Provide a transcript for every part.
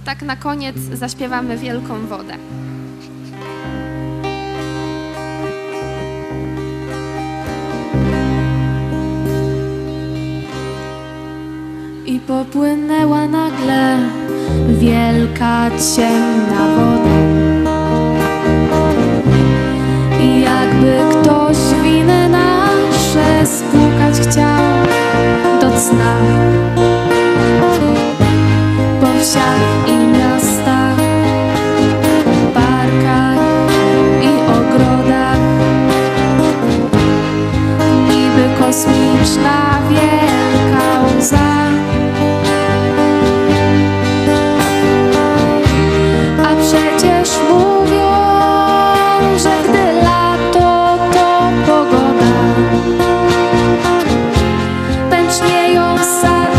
tak na koniec zaśpiewamy Wielką Wodę. I popłynęła nagle wielka, ciemna woda. I jakby ktoś winy nasze spłukać chciał do cna. Po wsiach i miastach, parkach i ogrodach, niby kosmiczna wielka łza. A przecież mówią, że gdy lato to pogoda, pęcznieją sady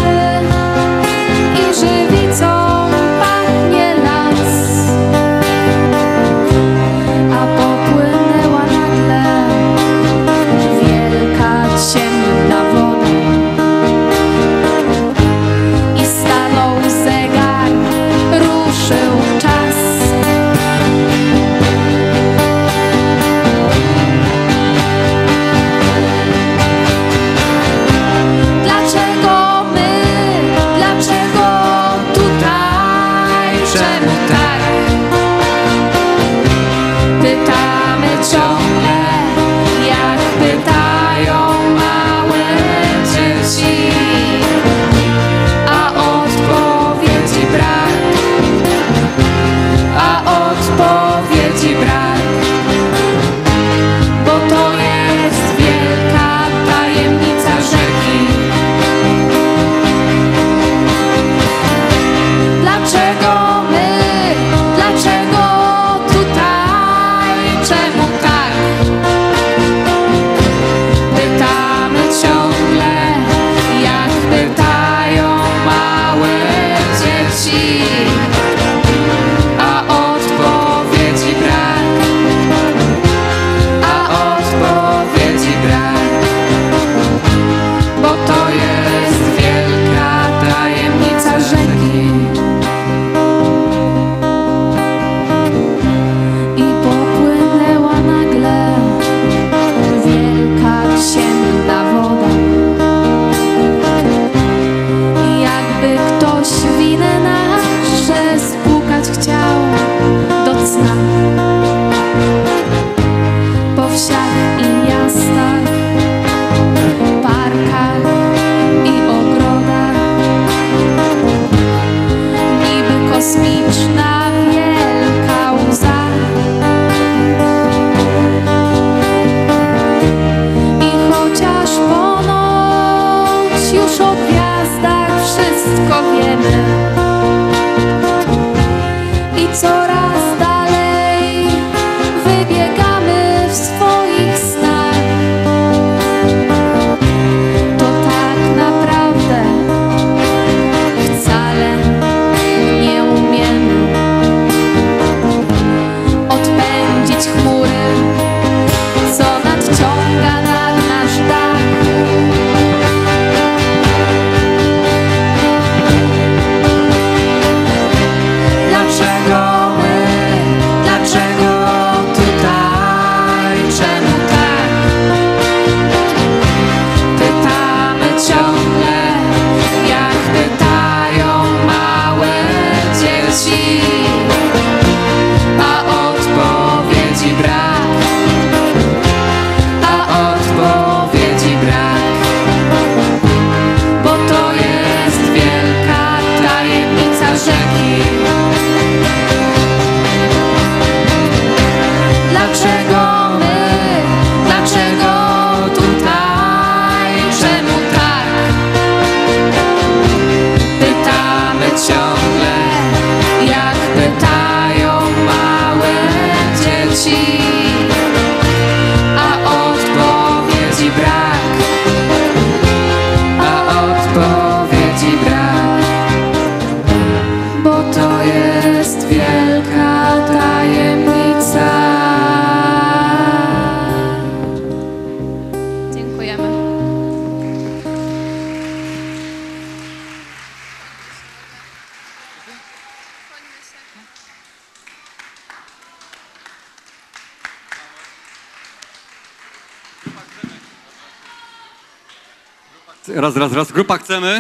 Raz. Grupa chcemy.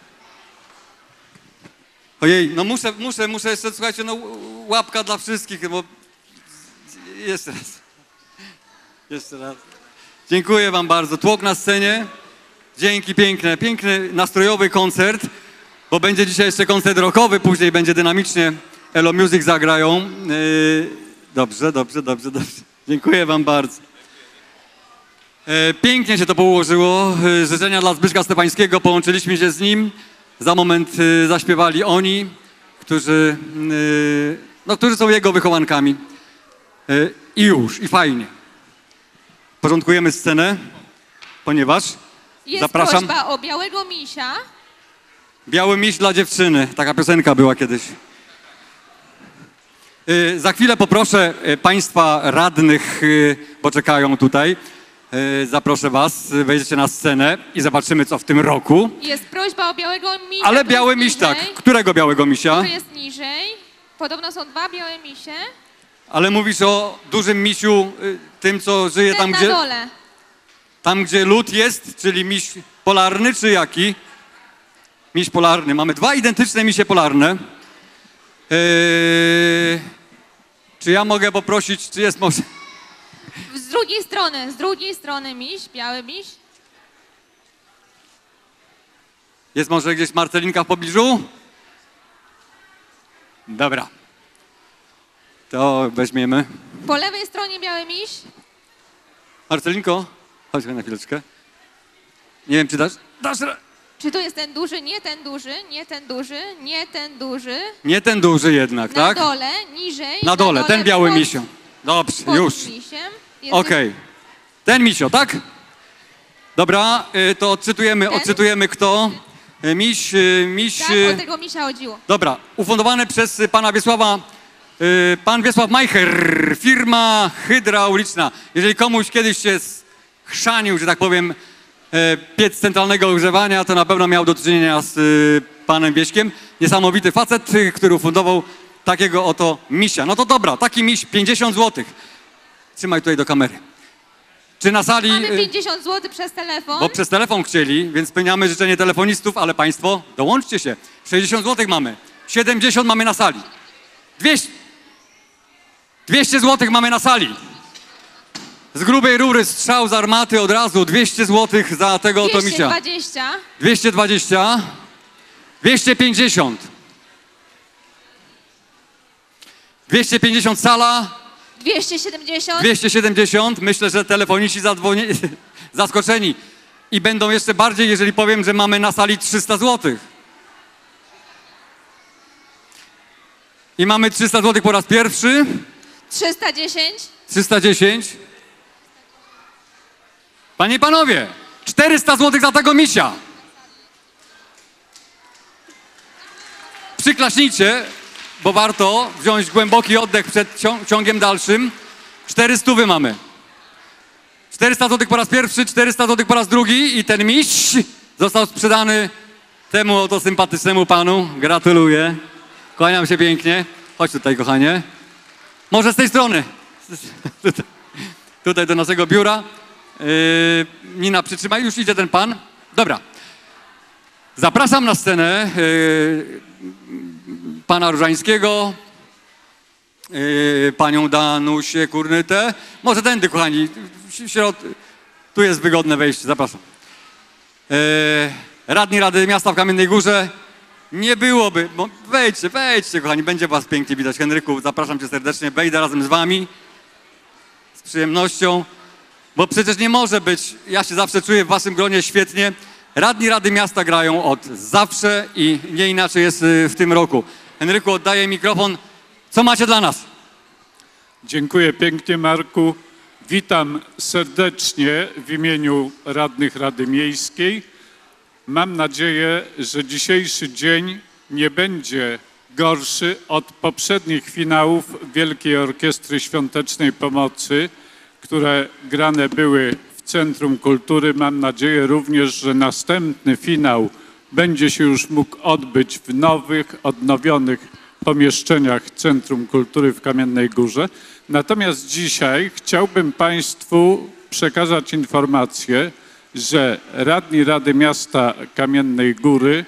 Ojej, no muszę jeszcze, słuchajcie, no łapka dla wszystkich, bo... Jeszcze raz. Dziękuję wam bardzo. Tłok na scenie. Dzięki, piękny, nastrojowy koncert, bo będzie dzisiaj jeszcze koncert rockowy, później będzie dynamicznie. Elo Music zagrają. Dobrze. Dziękuję wam bardzo. Pięknie się to położyło. Życzenia dla Zbyszka Stefańskiego. Połączyliśmy się z nim. Za moment zaśpiewali oni, którzy są jego wychowankami. I fajnie. Porządkujemy scenę, ponieważ Jest zapraszam. prośba o białego misia. Biały miś dla dziewczyny. Taka piosenka była kiedyś. Za chwilę poproszę państwa radnych, bo czekają tutaj. Zaproszę was, wejdziecie na scenę i zobaczymy, co w tym roku. Jest prośba o białego misia. Ale który biały jest miś, niżej, tak. Którego białego misia? Który jest niżej. Podobno są dwa białe misie. Ale mówisz o dużym misiu, tym, co żyje Ten na dole. tam, gdzie lód jest, czyli miś polarny, czy jaki? Miś polarny. Mamy dwa identyczne misie polarne. Czy ja mogę poprosić, czy jest może... Z drugiej strony miś, biały miś. Jest może gdzieś Marcelinka w pobliżu? Dobra. To weźmiemy. Po lewej stronie biały miś. Marcelinko, chodź na chwileczkę. Nie wiem, czy dasz Czy to jest ten duży, nie ten duży, nie ten duży, nie ten duży. Nie ten duży jednak, Na tak? dole, niżej. Na dole, ten biały pod- misio. Dobrze, pod już. misiem. Jest Okej. Ten misio, tak? Dobra, to odczytujemy kto. Miś. Tak, o tego misia chodziło. Dobra, ufundowane przez pana Wiesława, pan Wiesław Majcher, firma hydrauliczna. Jeżeli komuś kiedyś się schrzanił, że tak powiem, piec centralnego ogrzewania, to na pewno miał do czynienia z panem Wieśkiem. Niesamowity facet, który ufundował takiego oto misia. No to dobra, taki miś 50 zł. Trzymaj tutaj do kamery. Czy na sali... Mamy 50 zł przez telefon. Bo przez telefon chcieli, więc spełniamy życzenie telefonistów, ale państwo, dołączcie się. 60 zł mamy, 70 mamy na sali. 200 zł mamy na sali. Z grubej rury strzał z armaty od razu, 200 zł za tego oto misia. 220. 220, 250. 250 sala, 270. 270. Myślę, że telefoniści zaskoczeni. I będą jeszcze bardziej, jeżeli powiem, że mamy na sali 300 zł. I mamy 300 zł po raz pierwszy. 310. 310. Panie i panowie, 400 zł za tego misia. Przyklaśnijcie, bo warto wziąć głęboki oddech przed ciągiem dalszym. 400 mamy. 400 zł po raz pierwszy, 400 zł po raz drugi i ten miś został sprzedany temu oto sympatycznemu panu. Gratuluję. Kłaniam się pięknie. Chodź tutaj, kochanie. Może z tej strony. Tutaj do naszego biura. Nina, przytrzymaj, już idzie ten pan. Dobra. Zapraszam na scenę pana Różańskiego, panią Danusię Kurnytę. Może tędy, kochani. Tu jest wygodne wejście, zapraszam. Radni Rady Miasta w Kamiennej Górze. Nie byłoby, bo wejdźcie, kochani, będzie was pięknie widać. Henryku, zapraszam cię serdecznie, wejdę razem z wami. Z przyjemnością, bo przecież nie może być, ja się zawsze czuję w waszym gronie świetnie. Radni Rady Miasta grają od zawsze i nie inaczej jest w tym roku. Henryku, oddaję mikrofon. Co macie dla nas? Dziękuję pięknie, Marku. Witam serdecznie w imieniu radnych Rady Miejskiej. Mam nadzieję, że dzisiejszy dzień nie będzie gorszy od poprzednich finałów Wielkiej Orkiestry Świątecznej Pomocy, które grane były w Centrum Kultury. Mam nadzieję również, że następny finał będzie się już mógł odbyć w nowych, odnowionych pomieszczeniach Centrum Kultury w Kamiennej Górze. Natomiast dzisiaj chciałbym Państwu przekazać informację, że radni Rady Miasta Kamiennej Góry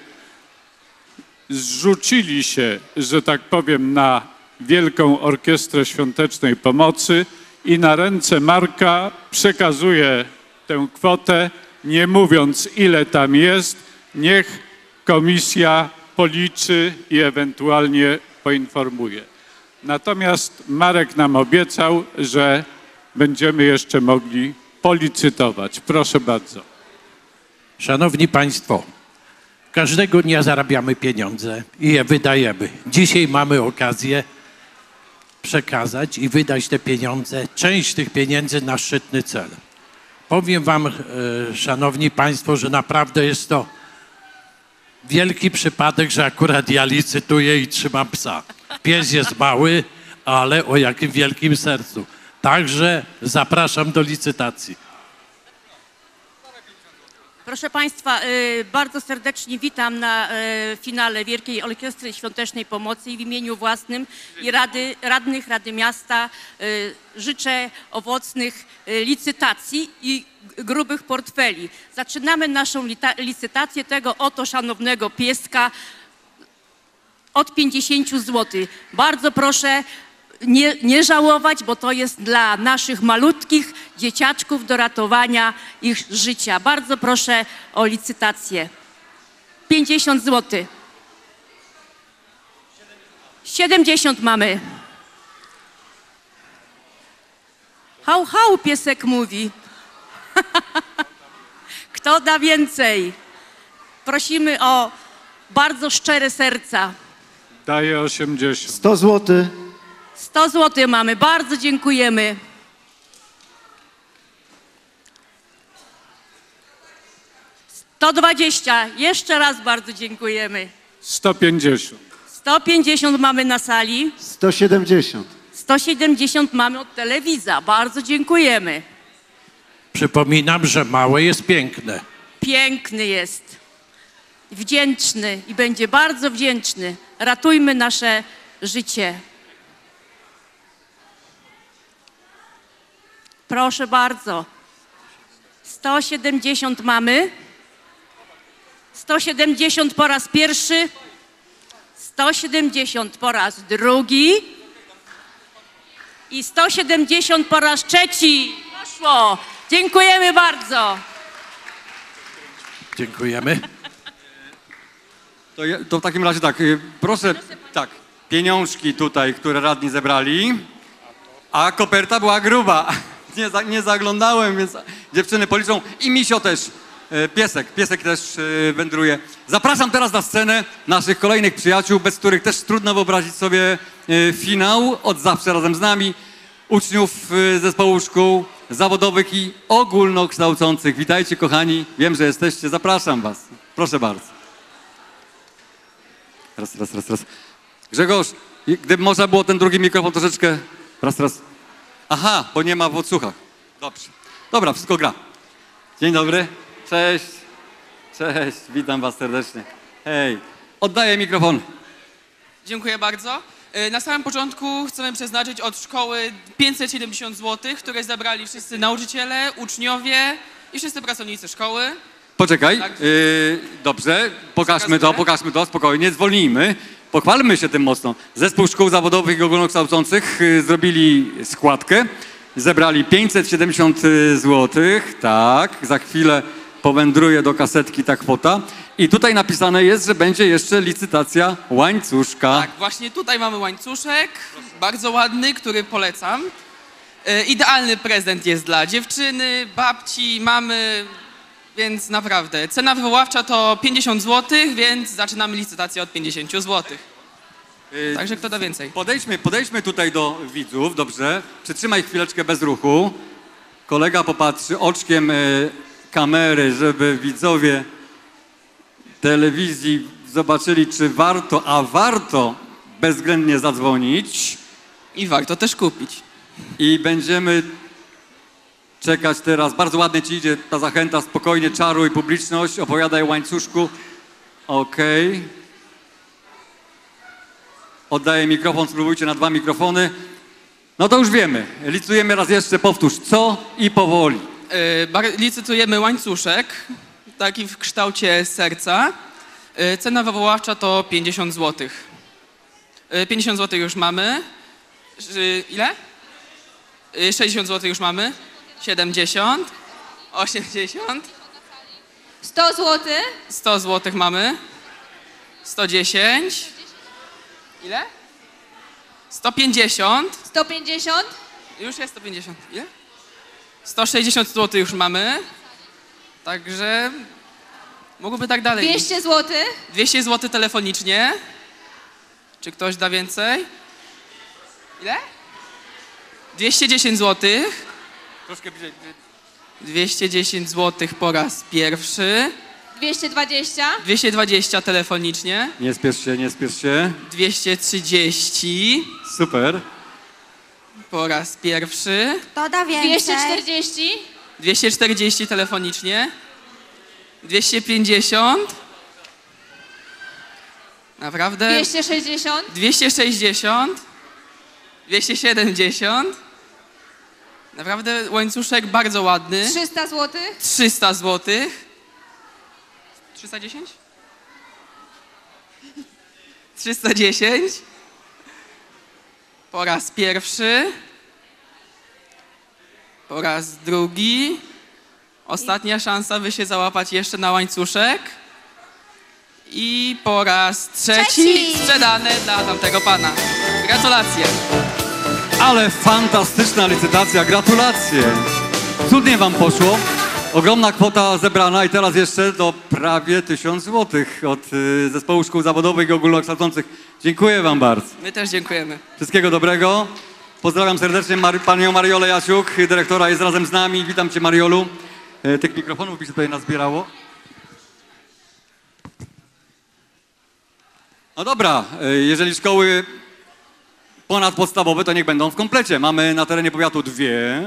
zrzucili się, że tak powiem, na Wielką Orkiestrę Świątecznej Pomocy i na ręce Marka przekazuje tę kwotę, nie mówiąc ile tam jest. Niech komisja policzy i ewentualnie poinformuje. Natomiast Marek nam obiecał, że będziemy jeszcze mogli policytować. Proszę bardzo. Szanowni Państwo, każdego dnia zarabiamy pieniądze i je wydajemy. Dzisiaj mamy okazję przekazać i wydać te pieniądze, część tych pieniędzy na szczytny cel. Powiem Wam, Szanowni Państwo, że naprawdę jest to wielki przypadek, że akurat ja licytuję i trzymam psa. Pies jest mały, ale o jakim wielkim sercu. Także zapraszam do licytacji. Proszę Państwa, bardzo serdecznie witam na finale Wielkiej Orkiestry Świątecznej Pomocy i w imieniu własnym i radnych Rady Miasta życzę owocnych licytacji i grubych portfeli. Zaczynamy naszą licytację tego oto szanownego pieska od 50 zł. Bardzo proszę nie żałować, bo to jest dla naszych malutkich dzieciaczków do ratowania ich życia. Bardzo proszę o licytację. 50 zł. 70 mamy. Hał, hał, piesek mówi. Kto da więcej? Prosimy o bardzo szczere serca. Daję 80. 100 zł. 100 zł mamy, bardzo dziękujemy. To 20, jeszcze raz bardzo dziękujemy. 150. 150 mamy na sali, 170. 170 mamy od telewizora, bardzo dziękujemy. Przypominam, że małe jest piękne. Piękny jest, wdzięczny i będzie bardzo wdzięczny. Ratujmy nasze życie. Proszę bardzo. 170 mamy. 170 po raz pierwszy. 170 po raz drugi. I 170 po raz trzeci. Poszło. Dziękujemy bardzo. Dziękujemy. To w takim razie tak, proszę, tak, pieniążki tutaj, które radni zebrali, a koperta była gruba. Nie zaglądałem, więc dziewczyny policzą i Misio też, piesek też wędruje. Zapraszam teraz na scenę naszych kolejnych przyjaciół, bez których też trudno wyobrazić sobie finał, od zawsze razem z nami, uczniów zespołu szkół zawodowych i ogólnokształcących. Witajcie kochani, wiem, że jesteście, zapraszam was, proszę bardzo. Raz. Grzegorz, gdyby można było ten drugi mikrofon troszeczkę, raz. Aha, bo nie ma w odsłuchach. Dobrze. Dobra, wszystko gra. Dzień dobry. Cześć, witam was serdecznie. Hej, oddaję mikrofon. Dziękuję bardzo. Na samym początku chcemy przeznaczyć od szkoły 570 zł, które zebrali wszyscy nauczyciele, uczniowie i wszyscy pracownicy szkoły. Poczekaj, Tak. dobrze, pokażmy to, spokojnie, zwolnijmy. Pochwalmy się tym mocno. Zespół Szkół Zawodowych i Ogólnokształcących zrobili składkę, zebrali 570 zł, tak, za chwilę powędruje do kasetki ta kwota. I tutaj napisane jest, że będzie jeszcze licytacja łańcuszka. Tak, właśnie tutaj mamy łańcuszek, bardzo ładny, który polecam. Idealny prezent jest dla dziewczyny, babci, mamy, więc naprawdę. Cena wywoławcza to 50 zł, więc zaczynamy licytację od 50 zł. Także kto da więcej? Podejdźmy tutaj do widzów, dobrze? Przytrzymaj chwileczkę bez ruchu. Kolega popatrzy oczkiem kamery, żeby widzowie telewizji zobaczyli, czy warto bezwzględnie zadzwonić. I warto też kupić. I będziemy czekać teraz. Bardzo ładnie ci idzie ta zachęta, spokojnie, czaruj publiczność, opowiadaj o łańcuszku. Okej. Oddaję mikrofon, spróbujcie na 2 mikrofony. No to już wiemy. Licytujemy raz jeszcze, powtórz. Co i powoli. Licytujemy łańcuszek, taki w kształcie serca. Cena wywoławcza to 50 zł. 50 zł już mamy. Ile? 60 zł już mamy. 70. 80. 100 zł. 100 zł mamy. 110. Ile? 150. 150. Już jest 150. Ile? 160 zł już mamy. Także mogłoby tak dalej. 200 zł. 200 zł telefonicznie. Czy ktoś da więcej? Ile? 210 zł. Troszkę bliżej. 210 zł po raz pierwszy. 220. 220 telefonicznie. Nie spiesz się, nie spiesz się. 230 Super. po raz pierwszy. To da więcej. 240. 240 telefonicznie. 250. Naprawdę? 260. 260. 270. Naprawdę łańcuszek bardzo ładny. 300 zł. 300 zł. 310? 310. Po raz pierwszy. Po raz drugi. Ostatnia szansa, by się załapać jeszcze na łańcuszek. I po raz trzeci sprzedane dla tamtego pana. Gratulacje. Ale fantastyczna licytacja, gratulacje. Cudnie wam poszło. Ogromna kwota zebrana i teraz jeszcze do prawie 1000 zł od Zespołu Szkół Zawodowych i Ogólnokształcących. Dziękuję wam bardzo. My też dziękujemy. Wszystkiego dobrego. Pozdrawiam serdecznie panią Mariolę Jasiuk, dyrektora jest razem z nami. Witam cię, Mariolu. Tych mikrofonów by się tutaj nazbierało. No dobra, jeżeli szkoły ponadpodstawowe, to niech będą w komplecie. Mamy na terenie powiatu 2.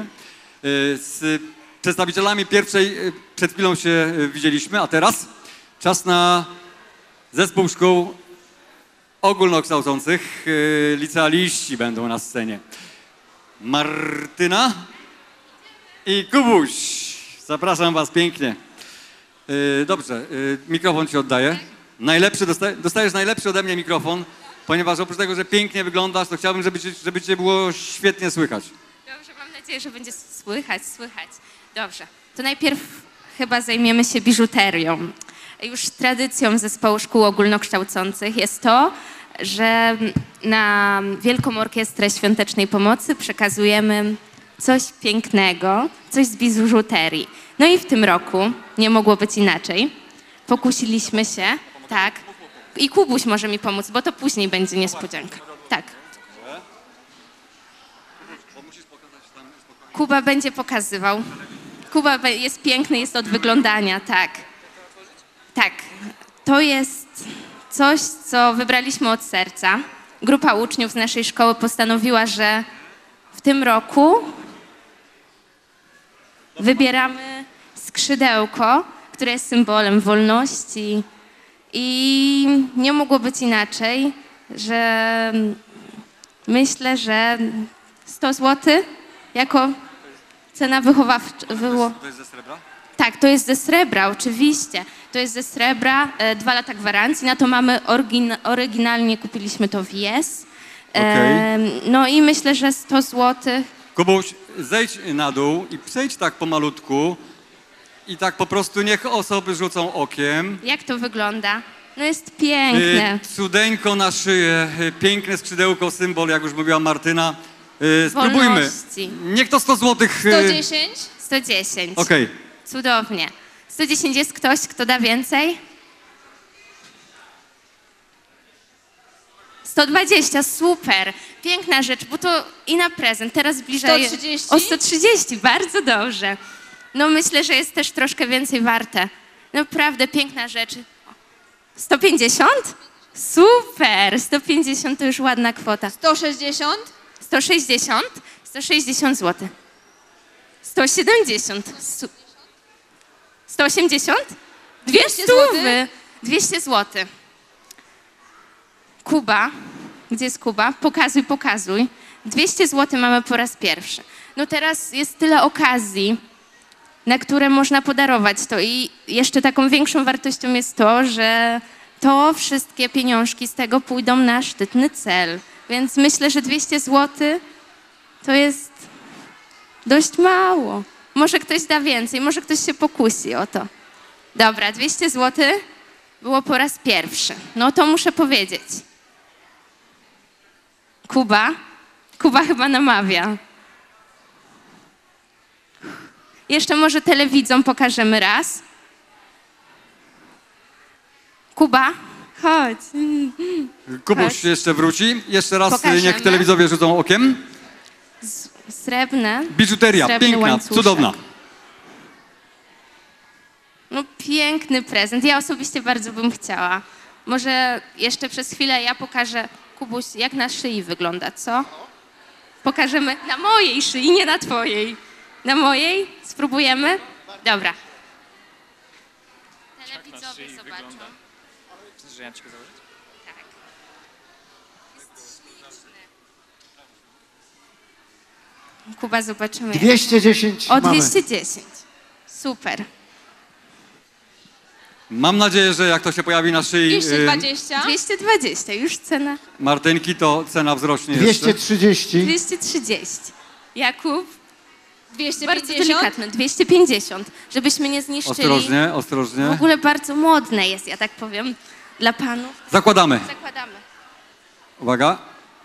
Z przedstawicielami pierwszej przed chwilą się widzieliśmy, a teraz czas na Zespół Szkół Ogólnokształcących. Licealiści będą na scenie. Martyna i Kubuś. Zapraszam was pięknie. Dobrze, mikrofon ci oddaję. Najlepszy, dostajesz najlepszy ode mnie mikrofon, ponieważ oprócz tego, że pięknie wyglądasz, to chciałbym, żeby cię było świetnie słychać. Dobrze, mam nadzieję, że będzie słychać. Dobrze, to najpierw chyba zajmiemy się biżuterią. Już tradycją Zespołu Szkół Ogólnokształcących jest to, że na Wielką Orkiestrę Świątecznej Pomocy przekazujemy coś pięknego, coś z biżuterii. No i w tym roku nie mogło być inaczej. Pokusiliśmy się, tak, i Kubuś może mi pomóc, bo to później będzie niespodzianka. Tak. Kuba będzie pokazywał. Kuba jest piękny, jest od wyglądania, tak. Tak, to jest coś, co wybraliśmy od serca. Grupa uczniów z naszej szkoły postanowiła, że w tym roku wybieramy skrzydełko, które jest symbolem wolności i nie mogło być inaczej, że myślę, że 100 zł jako cena wychowawcza. To jest ze srebra? Tak, to jest ze srebra, oczywiście. To jest ze srebra, 2 lata gwarancji. Na to mamy oryginalnie kupiliśmy to w Yes. No i myślę, że 100 zł. Kubuś, zejdź na dół i przejdź tak pomalutku i tak po prostu niech osoby rzucą okiem. Jak to wygląda? No jest piękne. Cudeńko na szyję, piękne skrzydełko, symbol, jak już mówiła Martyna. Spróbujmy. Wolności. Niech to 100 zł. 110. 110. Okej. Cudownie. 110 jest ktoś, kto da więcej? 120, super. Piękna rzecz, bo to i na prezent. Teraz bliżej 130. o 130, bardzo dobrze. No myślę, że jest też troszkę więcej warte. Naprawdę piękna rzecz. 150? Super, 150 to już ładna kwota. 160. 160? 160 zł. 170. 180? 200 zł. zł. 200 zł. Kuba. Gdzie jest Kuba? Pokazuj. 200 zł mamy po raz pierwszy. No teraz jest tyle okazji. na które można podarować to. I jeszcze taką większą wartością jest to, że to wszystkie pieniążki z tego pójdą na szczytny cel. Więc myślę, że 200 zł to jest dość mało. Może ktoś da więcej, może ktoś się pokusi o to. Dobra, 200 zł było po raz pierwszy. No to muszę powiedzieć. Kuba chyba namawia. Jeszcze może telewidzom pokażemy raz. Kuba, chodź. Kubuś jeszcze wróci. Jeszcze raz Pokażemy. niech telewidzowie rzucą okiem. Srebrne. Biżuteria, Srebrny piękna, łańcuszek. cudowna. No piękny prezent. Ja osobiście bardzo bym chciała. Może jeszcze przez chwilę ja pokażę, Kubuś, jak na szyi wygląda, co? Pokażemy na mojej szyi, nie na twojej. Na mojej? Spróbujemy? Dobra. Telewidzowie zobaczą. Chcesz, że ja ci go założyć? Tak. Jest śliczny. Kuba, zobaczymy. 210 O, mamy. 210. Super. Mam nadzieję, że jak to się pojawi na szyi 220. 220, już cena. Martynki, to cena wzrośnie jeszcze. 230. 230. Jakub? Bardzo 250. delikatne, 250, żebyśmy nie zniszczyli. Ostrożnie, W ostrożnie. ogóle bardzo modne jest, ja tak powiem, dla panów. Zakładamy. Zakładamy. Uwaga.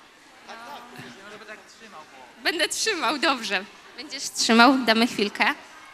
Będę trzymał, dobrze. Będziesz trzymał, damy chwilkę.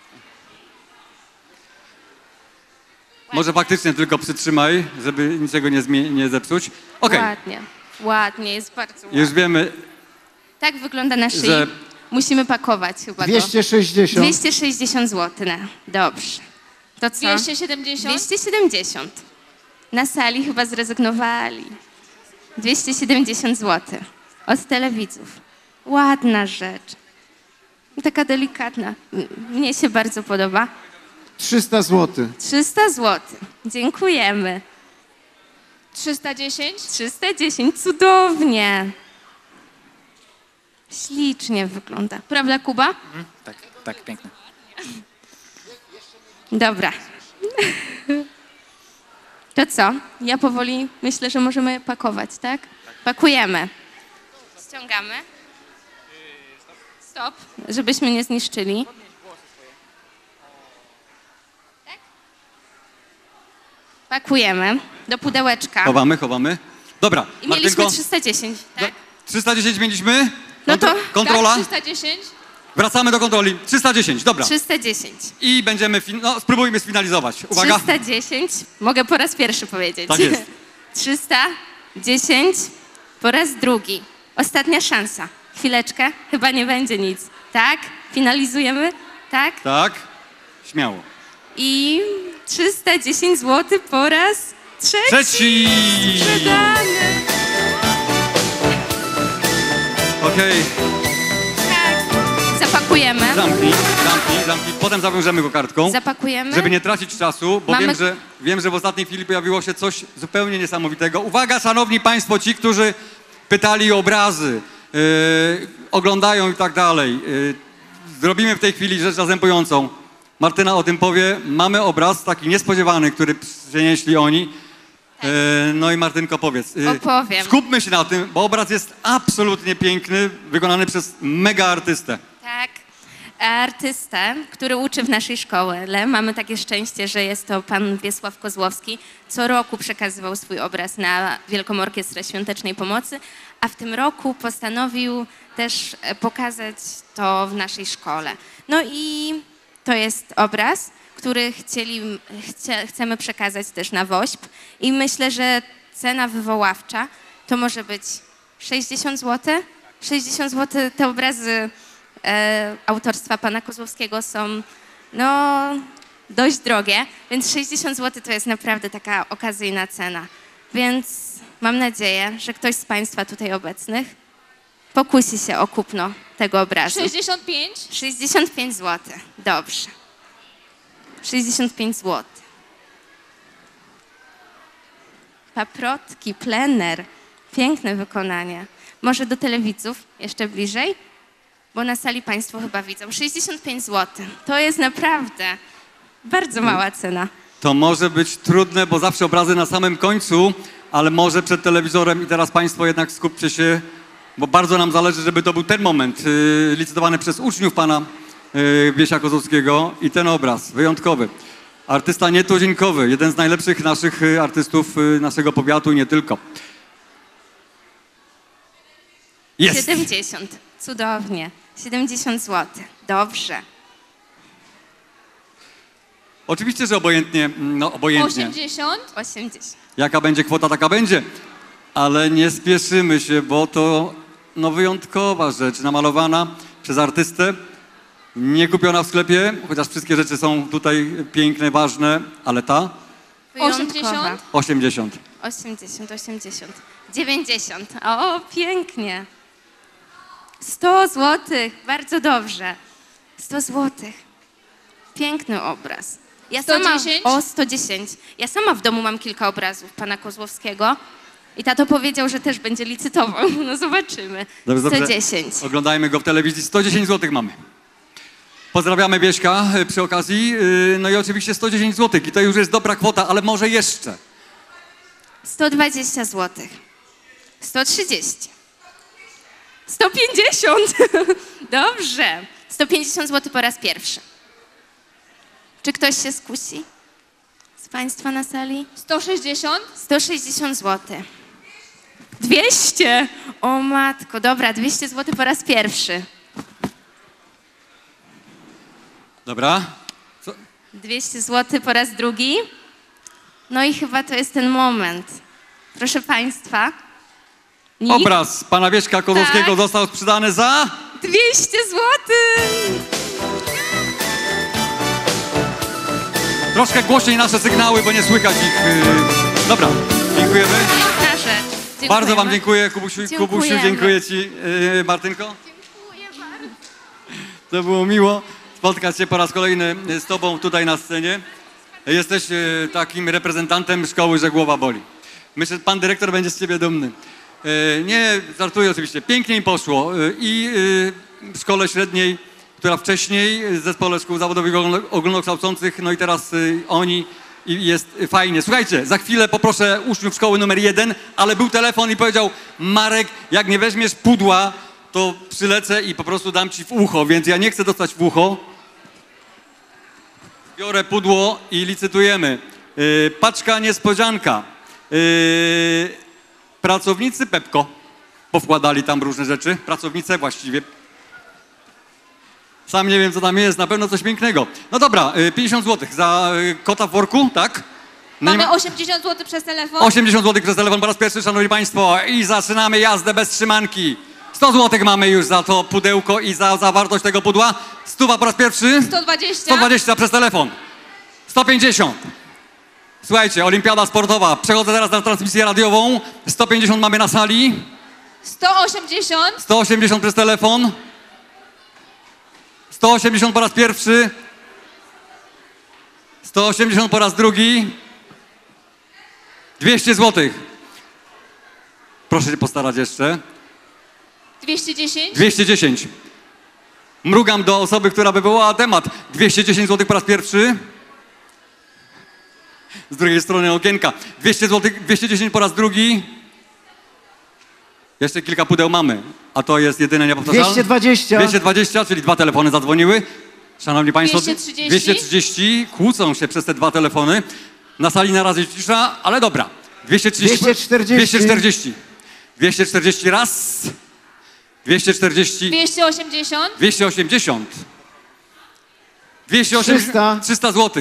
Może faktycznie tylko przytrzymaj, żeby niczego nie zepsuć. Okej, Ładnie, ładnie, jest bardzo ładnie. już wiemy, Tak wygląda na szyi. że Musimy pakować chyba go. 260. 260 zł. Dobrze. To co? 270. 270. Na sali chyba zrezygnowali. 270 zł. Od telewidzów. Ładna rzecz. Taka delikatna. Mnie się bardzo podoba. 300 zł. 300 zł. Dziękujemy. 310. 310. Cudownie. Ślicznie wygląda. Prawda, Kuba? Tak, tak, piękne. Dobra. To co? Ja powoli myślę, że możemy pakować, tak? Pakujemy. Ściągamy. Stop, żebyśmy nie zniszczyli. Tak? Pakujemy do pudełeczka. chowamy. Dobra, I mieliśmy Martynko, 310, tak? 310 mieliśmy? No to- Kontrola? Tak, 310. Wracamy do kontroli. 310, dobra. 310. I będziemy, spróbujmy sfinalizować. Uwaga. 310. Mogę po raz pierwszy powiedzieć. Tak jest. 310 po raz drugi. Ostatnia szansa. Chwileczkę. Chyba nie będzie nic. Tak? Finalizujemy? Tak? Tak, śmiało. I 310 zł po raz trzeci. Trzeci! Sprzedany. Okej, Tak. Zapakujemy. zamknij. Potem zawiążemy go kartką. Zapakujemy. Żeby nie tracić czasu, bo Mamy- wiem, że w ostatniej chwili pojawiło się coś zupełnie niesamowitego. Uwaga, szanowni państwo, ci, którzy pytali o obrazy, oglądają i tak dalej. Zrobimy w tej chwili rzecz następującą. Martyna o tym powie. Mamy obraz taki niespodziewany, który przynieśli oni. No i Martynko, powiedz. Opowiem. Skupmy się na tym, bo obraz jest absolutnie piękny, wykonany przez mega artystę. Tak. Artystę, który uczy w naszej szkole. Mamy takie szczęście, że jest to pan Wiesław Kozłowski. Co roku przekazywał swój obraz na Wielką Orkiestrę Świątecznej Pomocy, a w tym roku postanowił też pokazać to w naszej szkole. No i to jest obraz, który chcemy przekazać też na WOŚP i myślę, że cena wywoławcza to może być 60 zł. 60 zł te obrazy autorstwa pana Kozłowskiego są no, dość drogie, więc 60 zł to jest naprawdę taka okazyjna cena. Więc mam nadzieję, że ktoś z państwa tutaj obecnych pokusi się o kupno tego obrazu. 65. 65 zł. Dobrze. 65 zł. Paprotki, plener. Piękne wykonanie. Może do telewidzów jeszcze bliżej? bo na sali Państwo chyba widzą. 65 zł. To jest naprawdę bardzo mała cena. To może być trudne, bo zawsze obrazy na samym końcu, ale może przed telewizorem i teraz Państwo jednak skupcie się, bo bardzo nam zależy, żeby to był ten moment licytowany przez uczniów pana Wiesia Kozłowskiego i ten obraz wyjątkowy. Artysta nietuzinkowy, jeden z najlepszych naszych artystów naszego powiatu i nie tylko. Jest! 70. Cudownie. 70 zł. Dobrze. Oczywiście, że obojętnie, no obojętnie. 80. 80. Jaka będzie kwota, taka będzie. Ale nie spieszymy się, bo to no, wyjątkowa rzecz, namalowana przez artystę, nie kupiona w sklepie, chociaż wszystkie rzeczy są tutaj piękne, ważne, ale ta? Wyjątkowa. 80. 80, 80. 90. O, pięknie. 100 zł. Bardzo dobrze. 100 zł. Piękny obraz. Ja 110? Sama, o, 110. Ja sama w domu mam kilka obrazów pana Kozłowskiego i tato powiedział, że też będzie licytował. No zobaczymy. Dobrze, 110. Oglądajmy go w telewizji. 110 zł mamy. Pozdrawiamy Wieśka przy okazji. No i oczywiście 110 zł. I to już jest dobra kwota, ale może jeszcze. 120 zł. 130. 150. Dobrze. 150 zł po raz pierwszy. Czy ktoś się skusi z Państwa na sali? 160. 160 zł. 200. O matko, dobra, 200 zł po raz pierwszy. Dobra. 200 zł po raz drugi. No i chyba to jest ten moment. Proszę Państwa. Obraz pana Wieśka Kozłowskiego Tak. został sprzedany za... 200 zł. Troszkę głośniej nasze sygnały, bo nie słychać ich. Dobra, dziękujemy. Piękna rzecz. Dziękujemy. Bardzo wam dziękuję, Kubusiu, Dziękujemy. dziękuję ci. Martynko? Dziękuję bardzo. To było miło spotkać się po raz kolejny z tobą tutaj na scenie. Jesteś takim reprezentantem szkoły Żegłowa Boli. Myślę, że pan dyrektor będzie z ciebie dumny. Nie, żartuję oczywiście. Pięknie im poszło. I w szkole średniej, która wcześniej, w zespole szkół zawodowych ogólnokształcących, no i teraz oni i jest fajnie. Słuchajcie, za chwilę poproszę uczniów szkoły numer 1, ale był telefon i powiedział: Marek, jak nie weźmiesz pudła, to przylecę i po prostu dam ci w ucho, więc ja nie chcę dostać w ucho. Biorę pudło i licytujemy. Paczka niespodzianka. Pracownicy Pepko powkładali tam różne rzeczy. Pracownice właściwie. Sam nie wiem, co tam jest. Na pewno coś pięknego. No dobra, 50 zł za kota w worku, tak? No Mamy 80 zł przez telefon. 80 zł przez telefon po raz pierwszy, szanowni państwo. I zaczynamy jazdę bez trzymanki. 100 zł mamy już za to pudełko i za zawartość tego pudła. 100 po raz pierwszy. 120. 120 przez telefon. 150. Słuchajcie, olimpiada sportowa. Przechodzę teraz na transmisję radiową. 150 mamy na sali. 180. 180 przez telefon. 180 po raz pierwszy. 180 po raz drugi. 200 zł. Proszę się postarać jeszcze. 210. 210. Mrugam do osoby, która wywołała temat. 210 zł po raz pierwszy. Z drugiej strony okienka. 200 zł, 210 po raz drugi. Jeszcze kilka pudeł mamy, a to jest jedyne niepowtarzalne. 220. 220, czyli 2 telefony zadzwoniły. Szanowni państwo, 230. 230. Kłócą się przez te 2 telefony. Na sali na razie cisza, ale dobra. 230. 240. 240. 240 raz. 240. 280. 280. 280. 300 zł.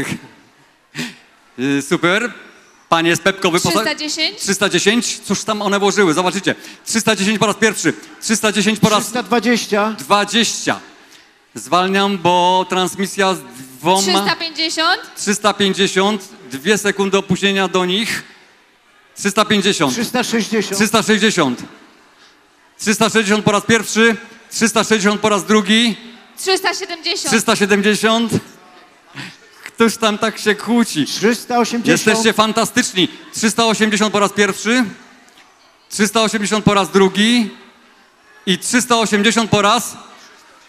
Super. Panie z Pepko 310. 310. Cóż tam one włożyły? Zobaczycie. 310 po raz pierwszy. 310 po raz 320. 20. Zwalniam, bo transmisja z 2. 350. 350. 2 sekundy opóźnienia do nich. 350. 360. 360. 360 po raz pierwszy. 360 po raz drugi. 370. 370. Ktoś tam tak się kłóci. 380. Jesteście fantastyczni. 380 po raz pierwszy. 380 po raz drugi. I 380 po raz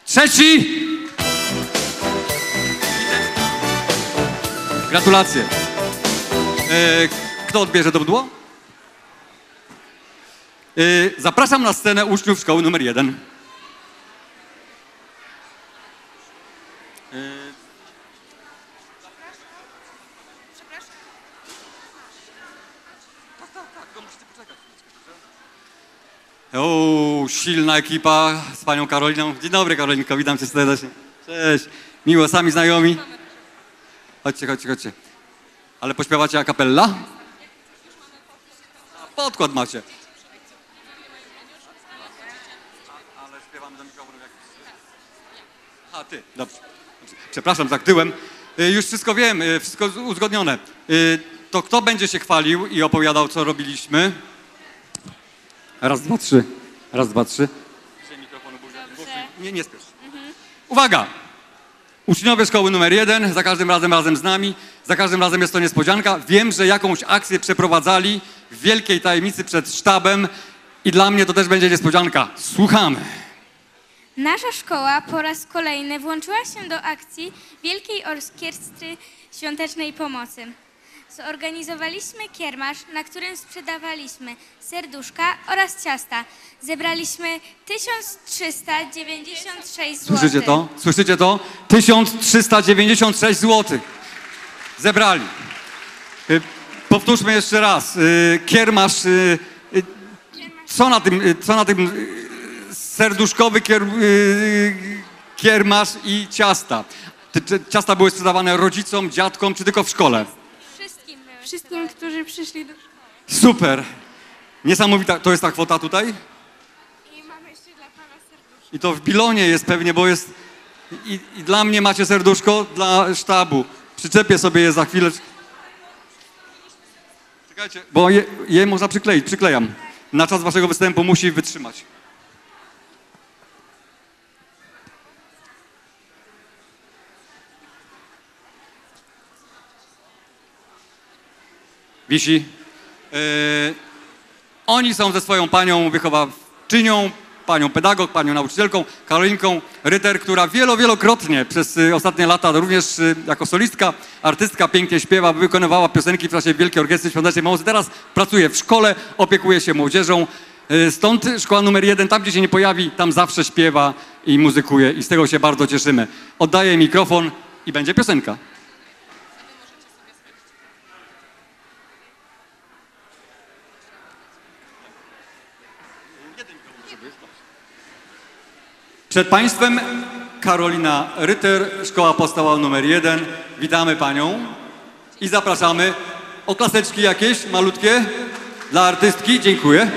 Trzeci. Gratulacje. Kto odbierze to pudło? Zapraszam na scenę uczniów szkoły numer 1. O, silna ekipa z panią Karoliną. Dzień dobry, Karolinko, witam cię serdecznie. Cześć. Miło, sami znajomi. Chodźcie, chodźcie, chodźcie. Ale pośpiewacie a cappella? Podkład macie. Ale śpiewamy do mikrofonu jak... A, ty, dobrze. Przepraszam, tak tyłem. Już wszystko wiem, wszystko uzgodnione. To kto będzie się chwalił i opowiadał, co robiliśmy? Raz, dwa, trzy. Raz, dwa, trzy. Nie spiesz. Uwaga! Uczniowie szkoły numer 1, za każdym razem z nami. Za każdym razem jest to niespodzianka. Wiem, że jakąś akcję przeprowadzali w wielkiej tajemnicy przed sztabem i dla mnie to też będzie niespodzianka. Słuchamy. Nasza szkoła po raz kolejny włączyła się do akcji Wielkiej Orkiestry Świątecznej Pomocy. Zorganizowaliśmy kiermasz, na którym sprzedawaliśmy serduszka oraz ciasta. Zebraliśmy 1396 zł. Słyszycie to? Słyszycie to? 1396 zł. Zebrali. Powtórzmy jeszcze raz. Kiermasz. Co na tym serduszkowy kiermasz i ciasta? Ciasta były sprzedawane rodzicom, dziadkom, czy tylko w szkole? Wszystkim, którzy przyszli do szkoły. Super. Niesamowita. To jest ta kwota tutaj? I mamy jeszcze dla pana serduszko. I to w bilonie jest pewnie, bo jest... I dla mnie macie serduszko, dla sztabu. Przyczepię sobie je za chwilę. Czekajcie, bo je można przykleić. Przyklejam. Na czas waszego występu musi wytrzymać. Wisi. Oni są ze swoją panią wychowawczynią, panią pedagog, panią nauczycielką, Karolinką Ryter, która wielokrotnie przez ostatnie lata również jako solistka, artystka pięknie śpiewa, wykonywała piosenki w czasie Wielkiej Orkiestry Świątecznej Pomocy. Teraz pracuje w szkole, opiekuje się młodzieżą. Stąd szkoła numer 1, tam gdzie się nie pojawi, tam zawsze śpiewa i muzykuje i z tego się bardzo cieszymy. Oddaję mikrofon i będzie piosenka. Przed Państwem Karolina Ryter, Szkoła Podstawowa nr 1. Witamy Panią i zapraszamy. Oklaseczki jakieś malutkie dla artystki. Dziękuję.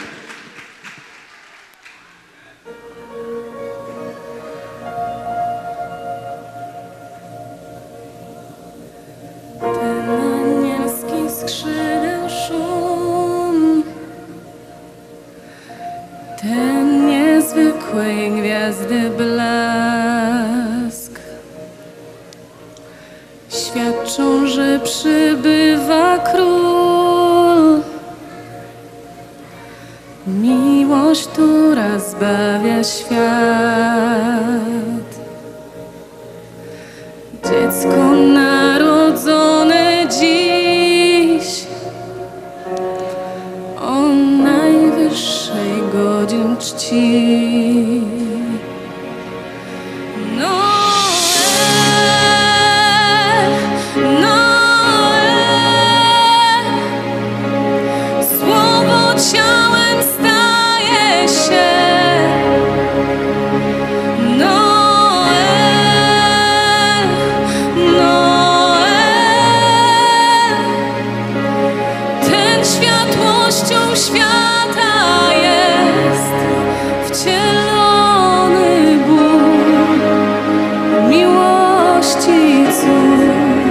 Ten anielski skrzydeł szum, ten niezwykłej gwiazdy blask świadczą, że przybywa król. Miłość, która zbawia świat. Dziecko narodzone dziś o najwyższej godzin czci. Noel, Noel, słowo ciałem staje się. Noel, Noel, ten światłością świata jest wcielony Bóg miłości cud.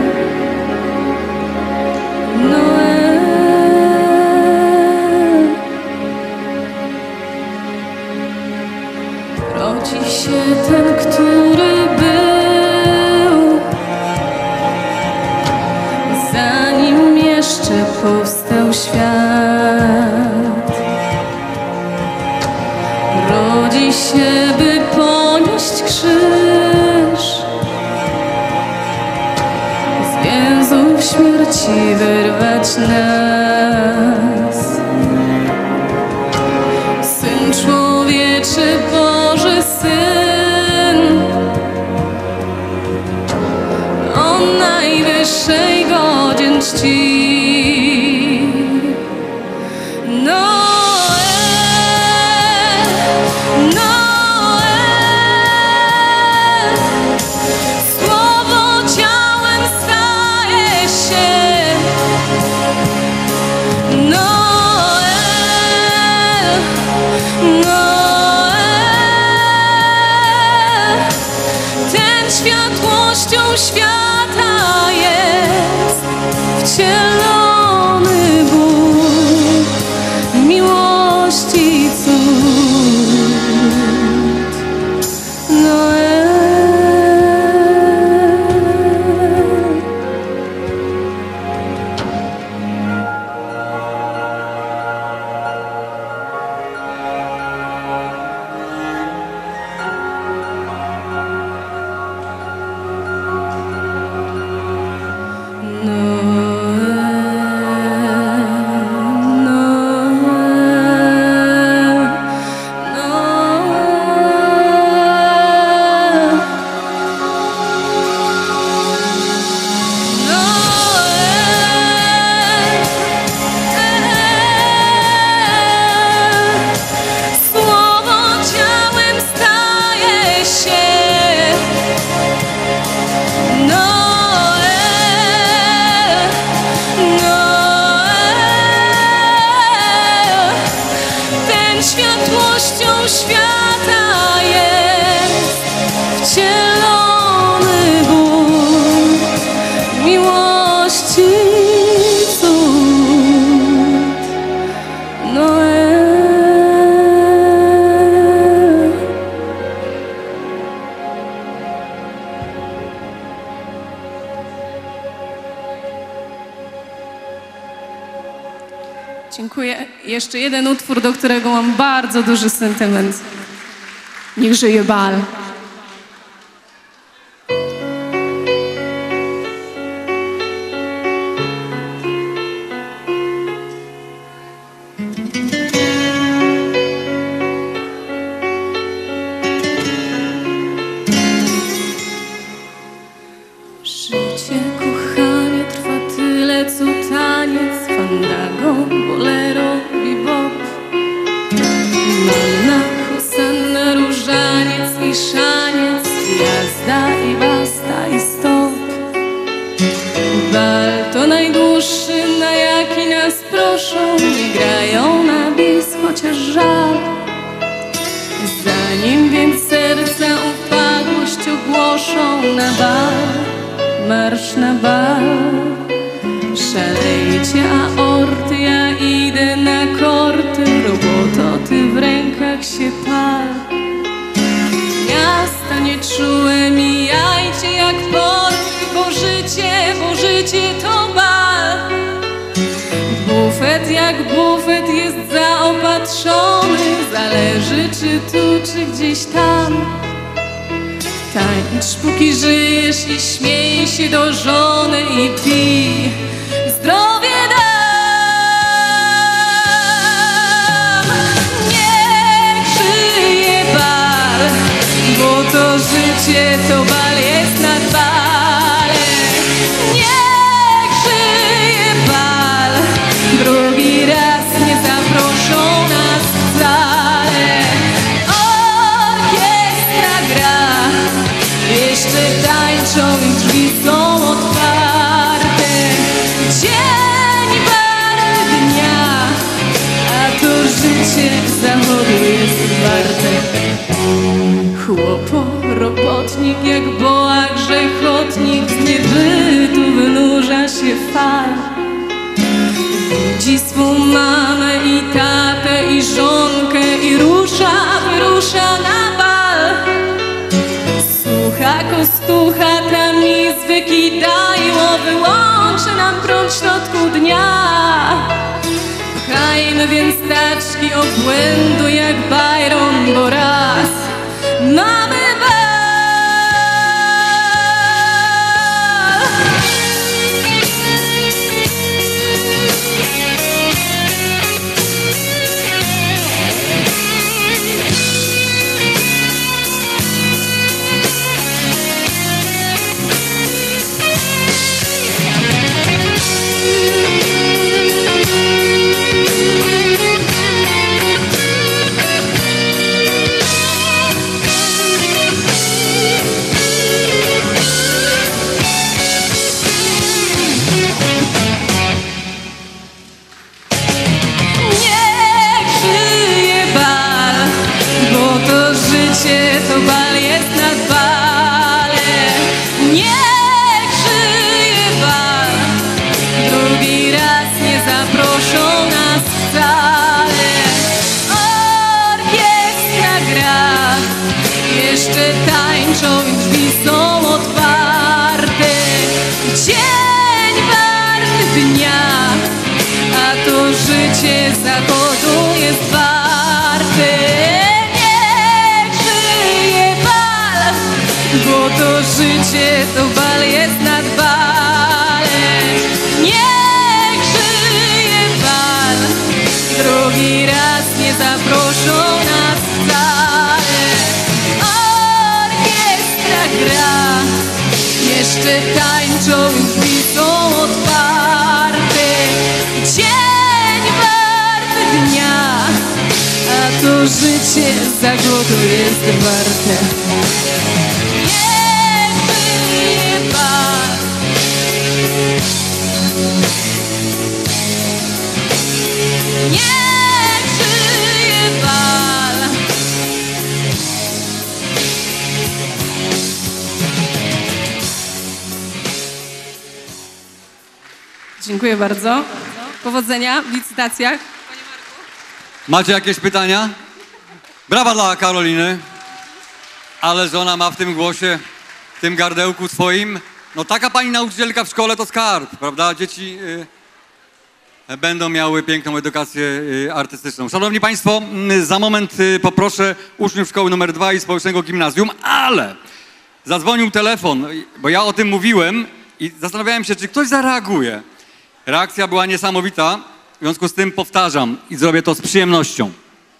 Noel, rodzi się ten, który był, zanim jeszcze powstał świat. Rodzi się, by ponieść krzyż miłości wyrwać nas. Syn człowieczy, Boży Syn, o najwyższej godzien czci. Światłością świata jest wcielony Bóg, miłości cud. Noel. Światłością świata jest wcielony Bóg, miłości cud. Noel. Dziękuję. Jeszcze jeden utwór, do którego mam bardzo duży sentyment. Niech żyje bal. Życie, kochanie, trwa tyle, co taniec, fandango, bolero, bebop. Manna, hosanna, różaniec i szaniec, jazda i basta i stop. Bal to najdłuższy, na jaki nas proszą, nie grają na bis, chociaż żal. Zanim więc serca upadłość ogłoszą, na bal, marsz na bal. Szalejcie aorty, ja idę na korty, roboto, ty w rękach się pal. Miasta nie czułe, mijajcie jak porty, bo życie to bal. Bufet jak bufet jest zaopatrzony, zależy czy tu, czy gdzieś tam. Tańcz póki żyjesz i śmiej się do żony i pij, zdrowie dam. Niech żyje bal, bo to życie to bal jest nad balem. Niech żyje bal, drugi raz nie zaproszą nas wcale. Orkiestra gra, jeszcze tańczą i drzwi są otwarte. Dzień bal dnia, a to życie zachodu jest warte. Chłopo, robotnik jak boa grzechotnik, z niebytu wynurza się fal. Widzi swą mamę i tatę i żonkę i wyrusza na bal. Słucha kostucha, tamizwyk i dajło, wyłączy nam prąd w środku dnia. Pchajmy więc taczki obłędu jak Byron, bo raz mamy bal. jeszcze tańczą i drzwi są otwarte. Dzień wart dnia, a to życie zachodu jest warte. Niech żyje bal, bo to życie to bal jest nad balem. Niech żyje bal, drugi raz nie zaproszą nas wcale. Orkiestra gra, jeszcze tańczą i drzwi są otwarte. Dzień wart dnia, a to życie zagodu jest warte. Niech żyje bal. Niech żyje bal. Dziękuję bardzo. Powodzenia w licytacjach. Macie jakieś pytania? Brawa dla Karoliny. Ale żona ma w tym głosie, w tym gardełku swoim. No taka pani nauczycielka w szkole to skarb, prawda? Dzieci będą miały piękną edukację artystyczną. Szanowni Państwo, za moment poproszę uczniów szkoły numer 2 i społecznego gimnazjum, ale zadzwonił telefon, bo ja o tym mówiłem i zastanawiałem się, czy ktoś zareaguje. Reakcja była niesamowita, w związku z tym powtarzam i zrobię to z przyjemnością.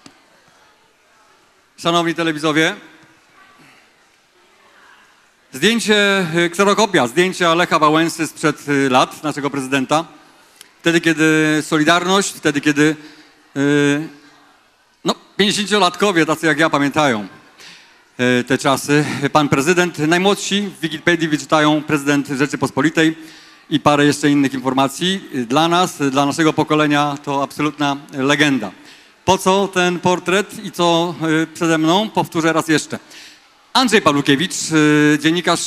Szanowni telewizowie, zdjęcie, kserokopia zdjęcia Lecha Wałęsy sprzed lat, naszego prezydenta. Wtedy, kiedy Solidarność, wtedy, kiedy 50-latkowie, tacy jak ja, pamiętają te czasy. Pan prezydent, najmłodsi w Wikipedii wyczytają prezydent Rzeczypospolitej i parę jeszcze innych informacji. Dla nas, dla naszego pokolenia to absolutna legenda. Po co ten portret i co przede mną? Powtórzę raz jeszcze. Andrzej Pawlukiewicz, dziennikarz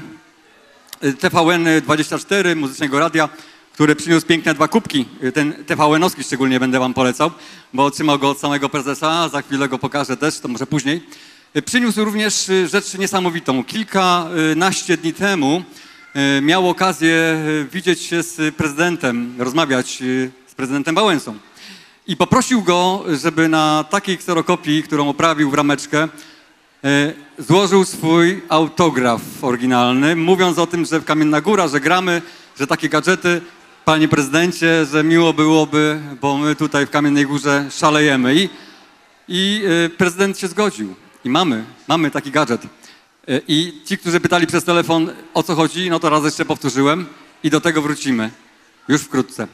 TVN24, Muzycznego Radia, który przyniósł piękne 2 kubki. Ten TVN-owski szczególnie będę wam polecał, bo otrzymał go od samego prezesa, za chwilę go pokażę też, to może później. Przyniósł również rzecz niesamowitą. Kilkanaście dni temu miał okazję widzieć się z prezydentem, rozmawiać z prezydentem Wałęsą. I poprosił go, żeby na takiej kserokopii, którą oprawił w rameczkę, złożył swój autograf oryginalny, mówiąc o tym, że w Kamienna Góra, że gramy, że takie gadżety, panie prezydencie, że miło byłoby, bo my tutaj w Kamiennej Górze szalejemy. I prezydent się zgodził. I mamy taki gadżet. I ci, którzy pytali przez telefon, o co chodzi, no to raz jeszcze powtórzyłem i do tego wrócimy już wkrótce.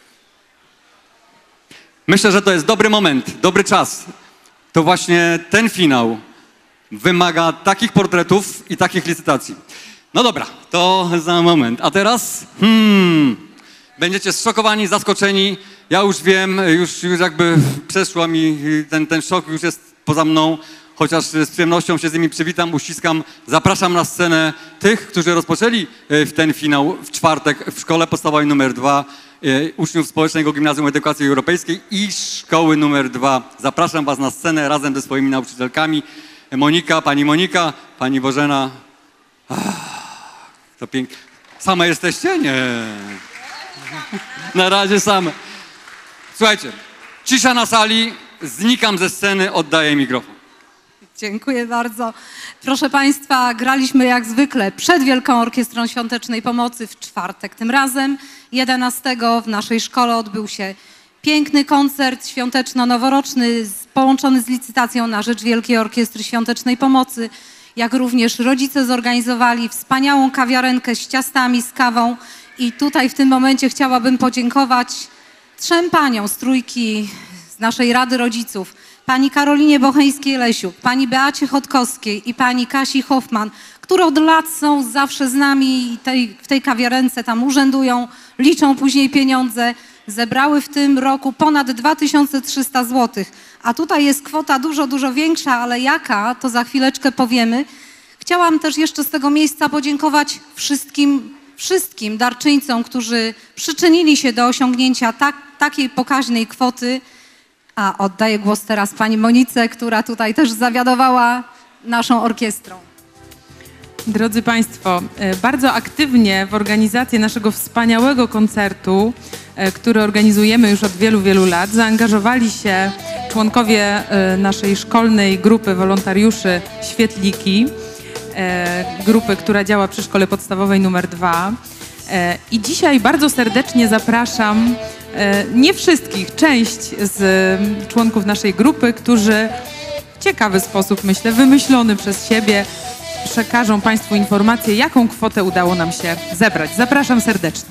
Myślę, że to jest dobry moment, dobry czas. To właśnie ten finał wymaga takich portretów i takich licytacji. No dobra, to za moment. A teraz będziecie zszokowani, zaskoczeni. Ja już wiem, już jakby przeszła mi ten szok, już jest poza mną. Chociaż z przyjemnością się z nimi przywitam, uściskam. Zapraszam na scenę tych, którzy rozpoczęli w ten finał w czwartek w szkole podstawowej numer 2 uczniów Społecznego Gimnazjum Edukacji Europejskiej i szkoły numer 2. Zapraszam was na scenę razem ze swoimi nauczycielkami. Monika, pani Bożena. To pięknie. Same jesteście? Nie. Na razie same. Słuchajcie, cisza na sali, znikam ze sceny, oddaję mikrofon. Dziękuję bardzo. Proszę Państwa, graliśmy jak zwykle przed Wielką Orkiestrą Świątecznej Pomocy w czwartek. Tym razem 11 w naszej szkole odbył się piękny koncert świąteczno-noworoczny połączony z licytacją na rzecz Wielkiej Orkiestry Świątecznej Pomocy. Jak również rodzice zorganizowali wspaniałą kawiarenkę z ciastami, z kawą. I tutaj w tym momencie chciałabym podziękować 3 paniom z trójki z naszej Rady Rodziców. Pani Karolinie Bocheńskiej-Lesiuk, pani Beacie Chodkowskiej i pani Kasi Hoffman, które od lat są zawsze z nami i w tej kawiarence tam urzędują, liczą później pieniądze. Zebrały w tym roku ponad 2300 zł. A tutaj jest kwota dużo większa, ale jaka, to za chwileczkę powiemy. Chciałam też jeszcze z tego miejsca podziękować wszystkim darczyńcom, którzy przyczynili się do osiągnięcia takiej pokaźnej kwoty. A oddaję głos teraz pani Monice, która tutaj też zawiadowała naszą orkiestrą. Drodzy Państwo, bardzo aktywnie w organizację naszego wspaniałego koncertu, który organizujemy już od wielu, wielu lat, zaangażowali się członkowie naszej szkolnej grupy wolontariuszy Świetliki, grupy, która działa przy Szkole Podstawowej nr 2. I dzisiaj bardzo serdecznie zapraszam nie wszystkich, część z członków naszej grupy, którzy w ciekawy sposób, myślę, wymyślony przez siebie, przekażą Państwu informację, jaką kwotę udało nam się zebrać. Zapraszam serdecznie.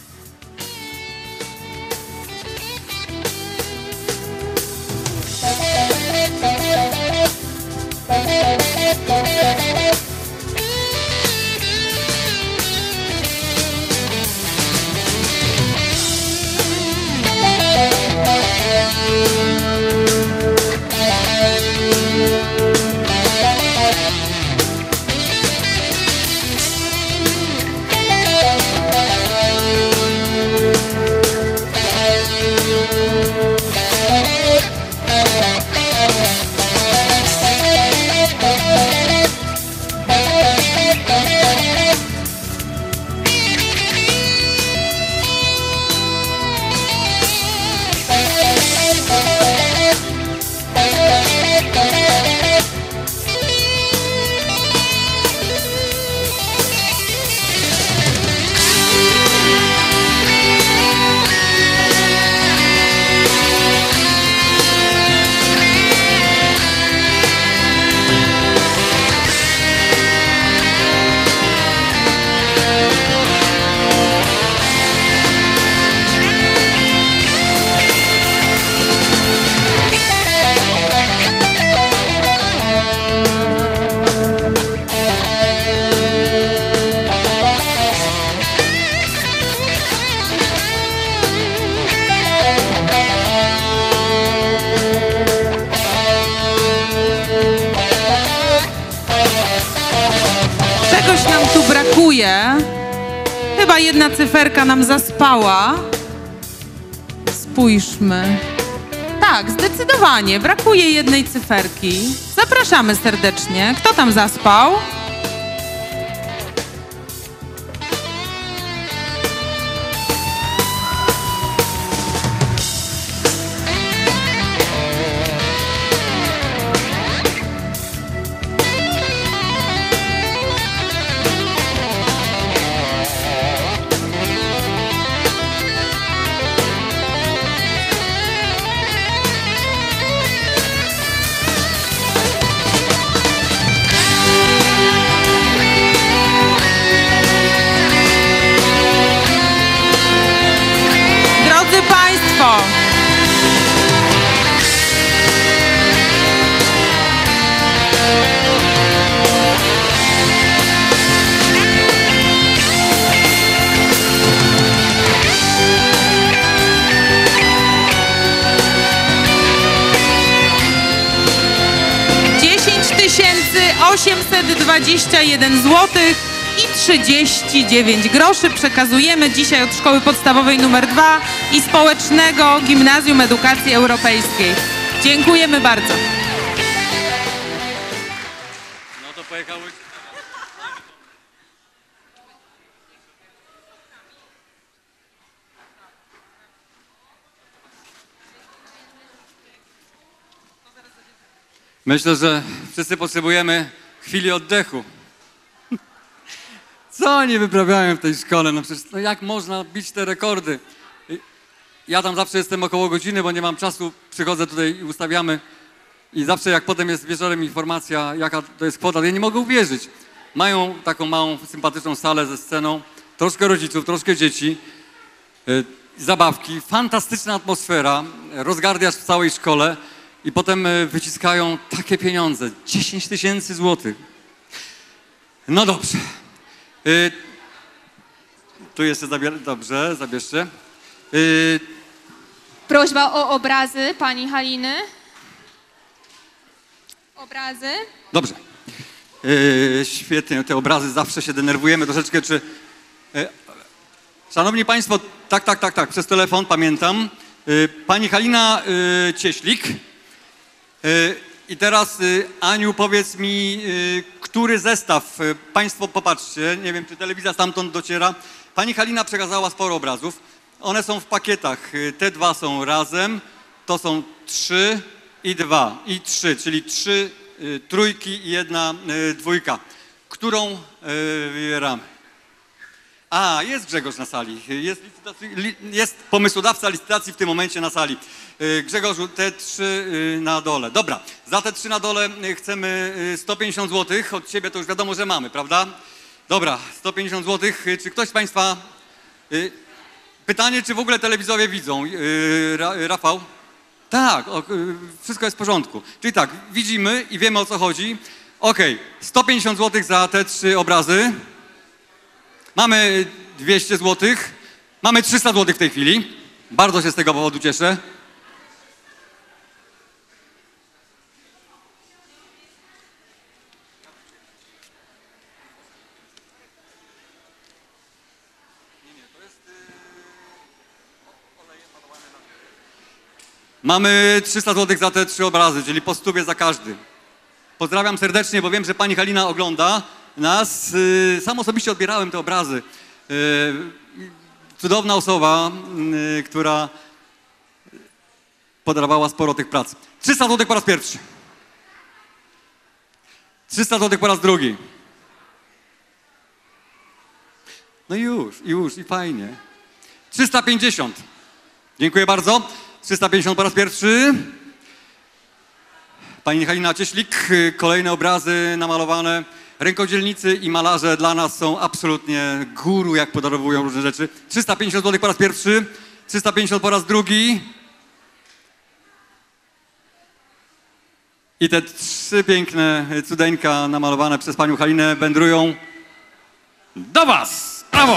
Chyba jedna cyferka nam zaspała. Spójrzmy. Tak, zdecydowanie. Brakuje jednej cyferki. Zapraszamy serdecznie. Kto tam zaspał? $821 zł i 39 groszy przekazujemy dzisiaj od Szkoły Podstawowej nr 2 i Społecznego Gimnazjum Edukacji Europejskiej. Dziękujemy bardzo. No to pojechały. Myślę, że wszyscy potrzebujemy chwili oddechu. Co oni wyprawiają w tej szkole? No przecież no jak można bić te rekordy? Ja tam zawsze jestem około godziny, bo nie mam czasu. Przychodzę tutaj i ustawiamy. I zawsze jak potem jest wieczorem informacja, jaka to jest kwota, to ja nie mogę uwierzyć. Mają taką małą, sympatyczną salę ze sceną. Troszkę rodziców, troszkę dzieci. Zabawki, fantastyczna atmosfera. Rozgardiasz w całej szkole. I potem wyciskają takie pieniądze. 10 000 złotych. No dobrze. Tu jeszcze dobrze, zabierzcie. Prośba o obrazy pani Haliny. Obrazy. Dobrze. Świetnie, te obrazy zawsze się denerwujemy troszeczkę, czy... Szanowni Państwo, tak, przez telefon, pamiętam. Pani Halina Cieślik I teraz, Aniu, powiedz mi, który zestaw, państwo popatrzcie, nie wiem, czy telewizja stamtąd dociera. Pani Halina przekazała sporo obrazów. One są w pakietach. Te dwa są razem, to są 3 i 2 i 3, czyli 3 trójki i 1 dwójka. Którą wybieramy? A, jest Grzegorz na sali. Jest pomysłodawca licytacji w tym momencie na sali. Grzegorzu, te 3 na dole. Dobra, za te 3 na dole chcemy 150 zł. Od ciebie to już wiadomo, że mamy, prawda? Dobra, 150 zł. Czy ktoś z państwa... Pytanie, czy w ogóle telewidzowie widzą? Rafał? Tak, wszystko jest w porządku. Czyli tak, widzimy i wiemy, o co chodzi. Okej, 150 zł za te 3 obrazy. Mamy 200 zł. Mamy 300 zł w tej chwili. Bardzo się z tego powodu cieszę. Mamy 300 zł za te 3 obrazy, czyli po 100 za każdy. Pozdrawiam serdecznie, bo wiem, że pani Halina ogląda nas. Sam osobiście odbierałem te obrazy. Cudowna osoba, która podarowała sporo tych prac. 300 zł po raz pierwszy. 300 zł po raz drugi. No już i fajnie. 350. Dziękuję bardzo. 350 po raz pierwszy. Pani Halina Cieślik, kolejne obrazy namalowane. Rękodzielnicy i malarze dla nas są absolutnie guru, jak podarowują różne rzeczy. 350 zł po raz pierwszy, 350 po raz drugi. I te 3 piękne cudeńka namalowane przez panią Halinę wędrują do was. Brawo!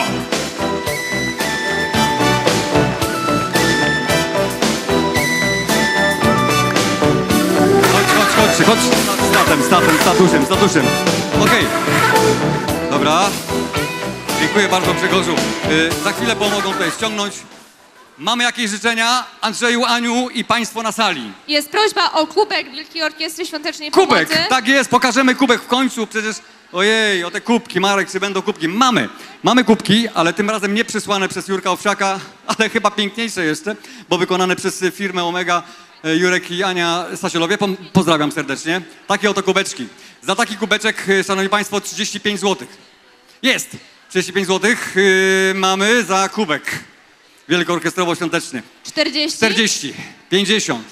Chodź, statuszem. Okej. Dobra. Dziękuję bardzo, Grzegorzu. Za chwilę pomogą tutaj ściągnąć. Mamy jakieś życzenia? Andrzeju, Aniu i państwo na sali. Jest prośba o kubek Wielkiej Orkiestry Świątecznej Kubek, Pomocy. tak jest, pokażemy kubek w końcu, przecież ojej, o te kubki, Marek, czy będą kubki? Mamy kubki, ale tym razem nie przysłane przez Jurka Owsiaka, ale chyba piękniejsze jeszcze, bo wykonane przez firmę Omega, Jurek i Ania Stasielowie. Pozdrawiam serdecznie. Takie oto kubeczki. Za taki kubeczek, szanowni państwo, 35 zł. Jest, 35 zł mamy za kubek wielkoorkiestrowo-świąteczny. 40, 50,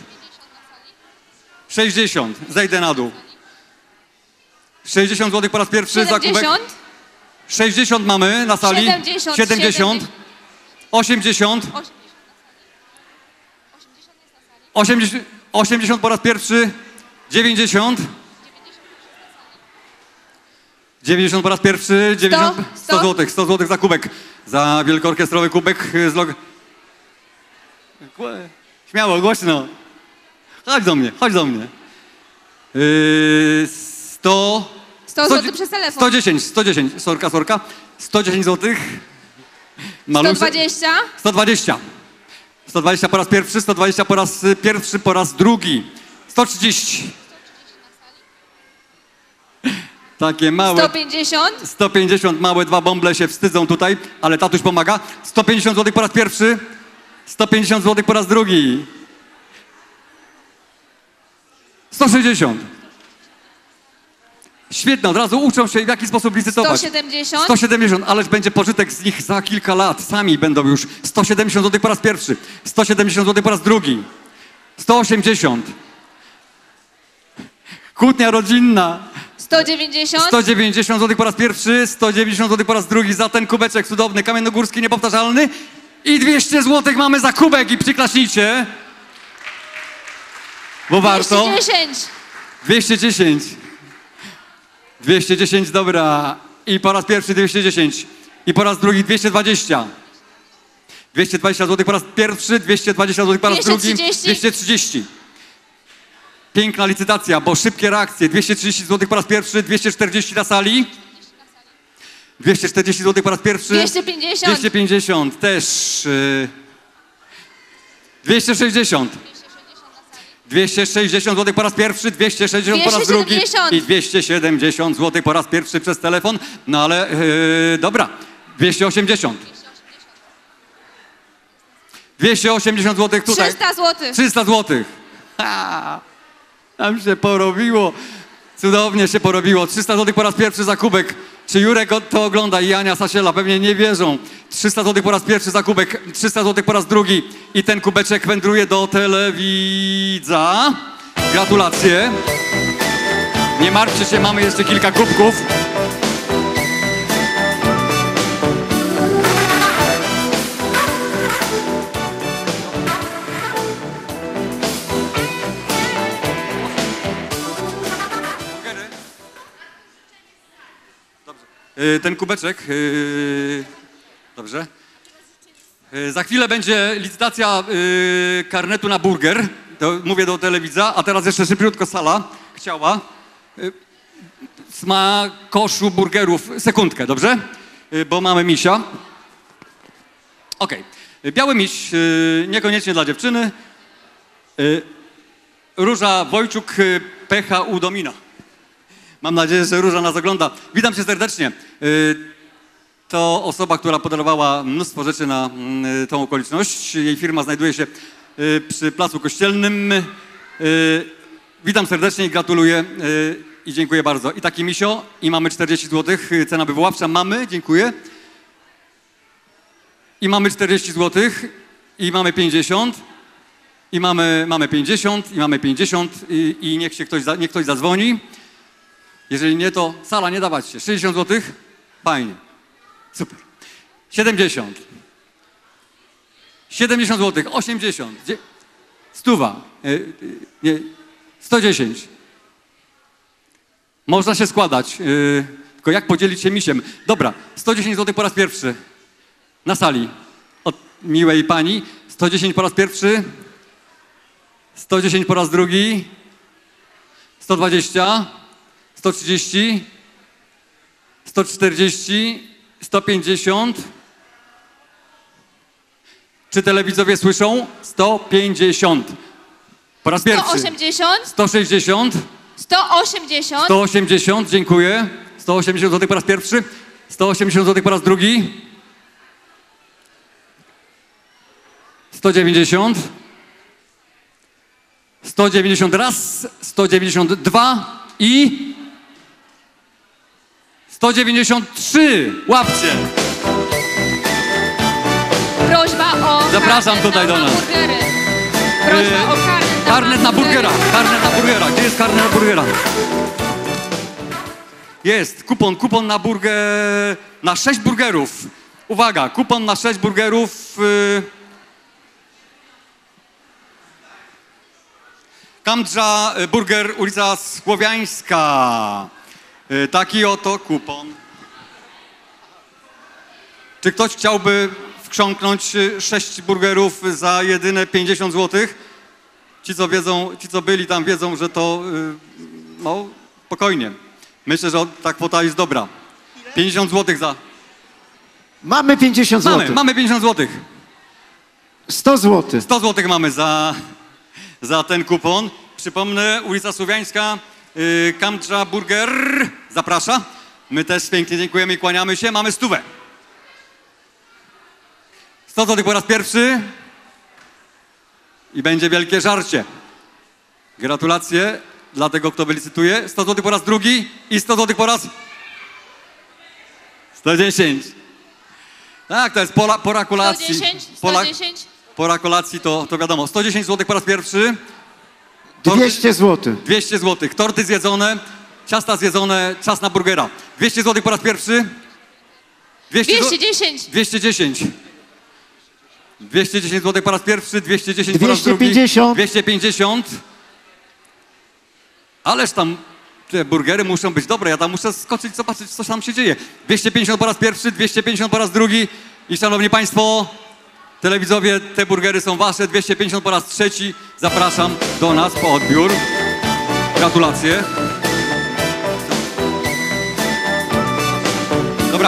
60, zejdę na dół. 60 zł po raz pierwszy 70. za kubek. 60 mamy na sali. 70. 80. 80 po raz pierwszy. 90. 90 po raz pierwszy. 100 zł. 100 zł za kubek. Za wielkoorkiestrowy kubek z logo. Śmiało, głośno. Chodź do mnie. 100 zł przez telefon. 110, sorka. 110 zł. 120. 120 po raz pierwszy, 120 po raz pierwszy, po raz drugi. 130. Takie małe. 150. 150, małe 2 bąble się wstydzą tutaj, ale tatuś pomaga. 150 zł po raz pierwszy, 150 zł po raz drugi. 160. Świetne, od razu uczą się, w jaki sposób licytować. 170. 170, ależ będzie pożytek z nich za kilka lat. Sami będą już. 170 zł po raz pierwszy, 170 zł po raz drugi. 180. Kłótnia rodzinna. 190. 190 zł po raz pierwszy, 190 zł po raz drugi za ten kubeczek cudowny, kamiennogórski, niepowtarzalny. I 200 zł mamy za kubek i przyklaśnijcie. Bo warto. 210. 210. 210, dobra. I po raz pierwszy 210. I po raz drugi 220. 220 zł po raz pierwszy, 220 zł po raz drugi. 230. Piękna licytacja, bo szybkie reakcje. 230 zł po raz pierwszy, 240 na sali. 240 zł po raz pierwszy. 250. 250 też. 260. 260 zł po raz pierwszy, 260 po raz drugi 270. i 270 zł po raz pierwszy przez telefon. No ale dobra, 280. 280 zł tutaj. 300 zł. 300 zł. Tam się porobiło. Cudownie się porobiło. 300 zł po raz pierwszy za kubek. Czy Jurek to ogląda i Ania Sasiela? Pewnie nie wierzą. 300 zł po raz pierwszy za kubek, 300 zł po raz drugi i ten kubeczek wędruje do telewidza. Gratulacje. Nie martwcie się, mamy jeszcze kilka kubków. Ten kubeczek, dobrze. Za chwilę będzie licytacja karnetu na burger, to mówię do telewidza, a teraz jeszcze szybciutko sala chciała. Ma koszu burgerów, sekundkę, dobrze? Bo mamy misia. Okej. Biały miś, niekoniecznie dla dziewczyny. Róża Wojczuk, pecha u Domina. Mam nadzieję, że Róża nas ogląda. Witam cię serdecznie. To osoba, która podarowała mnóstwo rzeczy na tą okoliczność. Jej firma znajduje się przy Placu Kościelnym. Witam serdecznie i gratuluję i dziękuję bardzo. I taki misio, i mamy 40 zł, cena wywoławcza. Mamy, dziękuję. I mamy 40 zł, i mamy 50, i mamy 50, i mamy 50, i niech ktoś zadzwoni. Jeżeli nie, to sala, nie dawać się. 60 zł? Fajnie. Super. 70. 70 zł. 80. 100. 110. Można się składać. Tylko jak podzielić się misiem? Dobra. 110 zł po raz pierwszy. Na sali. Od miłej pani. 110 po raz pierwszy. 110 po raz drugi. 120. 130, 140, 150. Czy telewidzowie słyszą? 150. Po raz pierwszy. 180. 160. 180. 180, dziękuję. 180 zł po raz pierwszy. 180 zł po raz drugi. 190. 190 raz. 192 i 193. Łapcie. Prośba o Zapraszam tutaj do nas. burgery. Prośba o karnet na burgera. Karnet na burgera. Gdzie jest karnet na burgera? Jest. Kupon na burger. Na 6 burgerów. Uwaga, kupon na 6 burgerów. Kamdża Burger, ulica Słowiańska. Taki oto kupon. Czy ktoś chciałby wkrząknąć 6 burgerów za jedyne 50 zł? Ci, co byli tam, wiedzą, że to no, spokojnie. Myślę, że ta kwota jest dobra. 50 zł za... Mamy 50 zł. Mamy 50 zł. 100 zł. 100 zł mamy za ten kupon. Przypomnę, ulica Słowiańska, Kamdża Burger zaprasza. My też pięknie dziękujemy i kłaniamy się. Mamy 100. 100 zł po raz pierwszy i będzie wielkie żarcie. Gratulacje dla tego, kto wylicytuje. 100 zł po raz drugi i 100 zł po raz 110. Tak, to jest pora kolacji. 110. Pora kolacji to wiadomo. 110 zł po raz pierwszy. 200 zł. 200 zł. Torty zjedzone, ciasta zjedzone, czas na burgera. 200 zł po raz pierwszy. 210. 210. 210 zł po raz pierwszy, 210 po raz 250. drugi. 250. Ależ tam te burgery muszą być dobre. Ja tam muszę skoczyć, zobaczyć, co tam się dzieje. 250 po raz pierwszy, 250 po raz drugi. I szanowni państwo, telewidzowie, te burgery są wasze. 250 po raz trzeci. Zapraszam do nas po odbiór. Gratulacje. Dobra.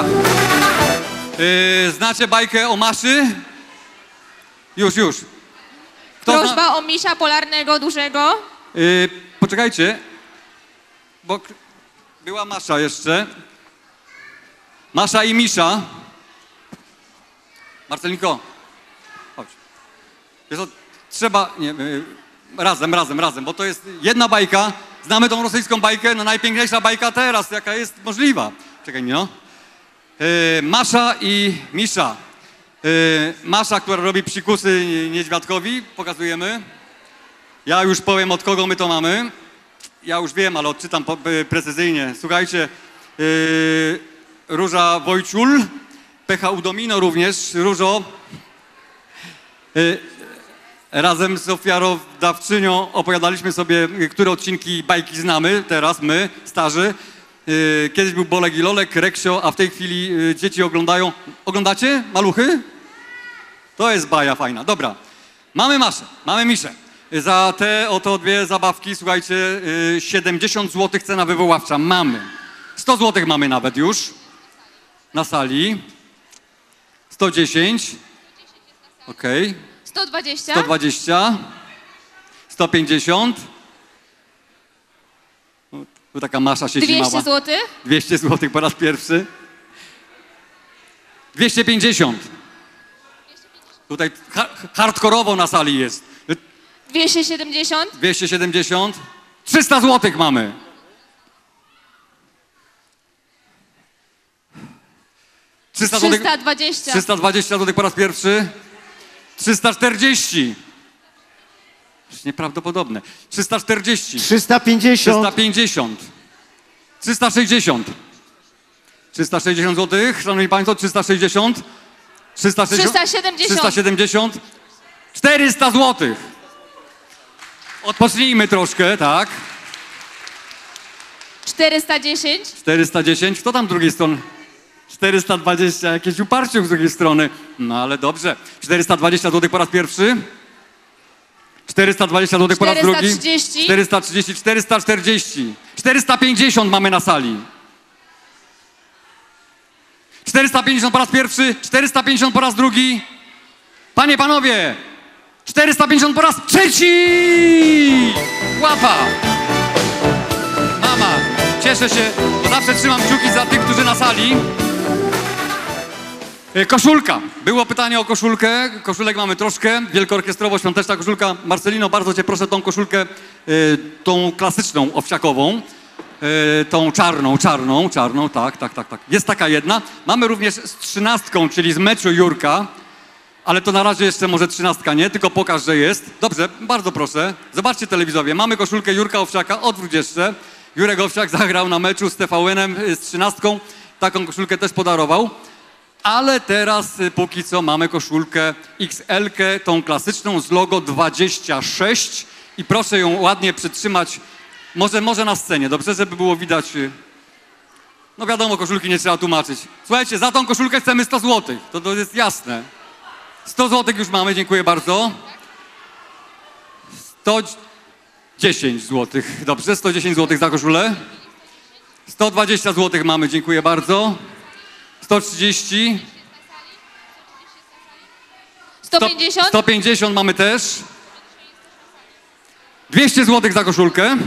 Znacie bajkę o Maszy? Już. Prośba o misia polarnego dużego. Poczekajcie, bo była Masza jeszcze. Masza i Misza. Marcelinko, chodź. Wiesz co, trzeba, nie, razem, bo to jest jedna bajka. Znamy tą rosyjską bajkę, no najpiękniejsza bajka teraz, jaka jest możliwa. Czekaj, no. Masza i Misza. Masza, która robi psikusy niedźwiadkowi, pokazujemy. Ja już powiem, od kogo my to mamy. Ja już wiem, ale odczytam precyzyjnie. Słuchajcie, Róża Wojciul, PHU Domino również. Różo, razem z ofiarodawczynią opowiadaliśmy sobie, które odcinki bajki znamy, teraz my, starzy. Kiedyś był Bolek i Lolek, Reksio, a w tej chwili dzieci oglądają. Oglądacie, maluchy? To jest baja fajna. Dobra, mamy Maszę, mamy Miszę. Za te oto dwie zabawki, słuchajcie, 70 zł cena wywoławcza mamy. 100 zł mamy nawet już na sali. 110. Okej. 120. 120. 150. Tu taka Masza siedzi 200 mała. zł. 200 zł po raz pierwszy. 250. Tutaj hardkorowo na sali jest. 270. 270. 300 zł mamy. 320. 320 zł po raz pierwszy. 340. Nieprawdopodobne. 340. 350. 350. 360. 360 zł. Szanowni Państwo, 360. 370. 370. 400 zł. Odpocznijmy troszkę, tak. 410. 410. Kto tam z drugiej strony? 420. Jakieś uparcie z drugiej strony. No ale dobrze. 420 zł po raz pierwszy. 420 zł po raz drugi. 430. 430. 440. 450 mamy na sali. 450 po raz pierwszy. 450 po raz drugi. Panie, panowie. 450 po raz trzeci! Łapa! Mama, cieszę się, bo zawsze trzymam kciuki za tych, którzy na sali. Koszulka. Było pytanie o koszulkę. Koszulek mamy troszkę. Wielkoorkiestrowo-świąteczna koszulka. Marcelino, bardzo cię proszę tą koszulkę, tą klasyczną, owsiakową. Tą czarną, tak. Jest taka jedna. Mamy również z 13, czyli z meczu Jurka. Ale to na razie jeszcze może 13 nie, tylko pokaż, że jest. Dobrze, bardzo proszę. Zobaczcie telewizorze. Mamy koszulkę Jurka Owsiaka, odwróć jeszcze. Jurek Owsiak zagrał na meczu z TVN-em, z 13. Taką koszulkę też podarował. Ale teraz póki co mamy koszulkę XL-kę, tą klasyczną z logo 26. I proszę ją ładnie przytrzymać. Może na scenie, dobrze, żeby było widać. No wiadomo, koszulki nie trzeba tłumaczyć. Słuchajcie, za tą koszulkę chcemy 100 zł. To jest jasne. 100 zł już mamy, dziękuję bardzo. 110 zł, dobrze, 110 zł za koszulę. 120 zł mamy, dziękuję bardzo. 130. 150. 150 mamy też. 200 zł za koszulkę.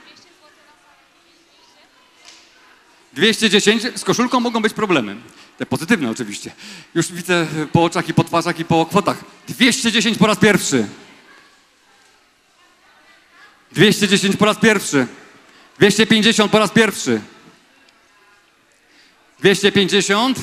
210. Z koszulką mogą być problemy. Te pozytywne oczywiście. Już widzę po oczach i po twarzach i po kwotach. 210 po raz pierwszy. 210 po raz pierwszy. 250 po raz pierwszy. 250.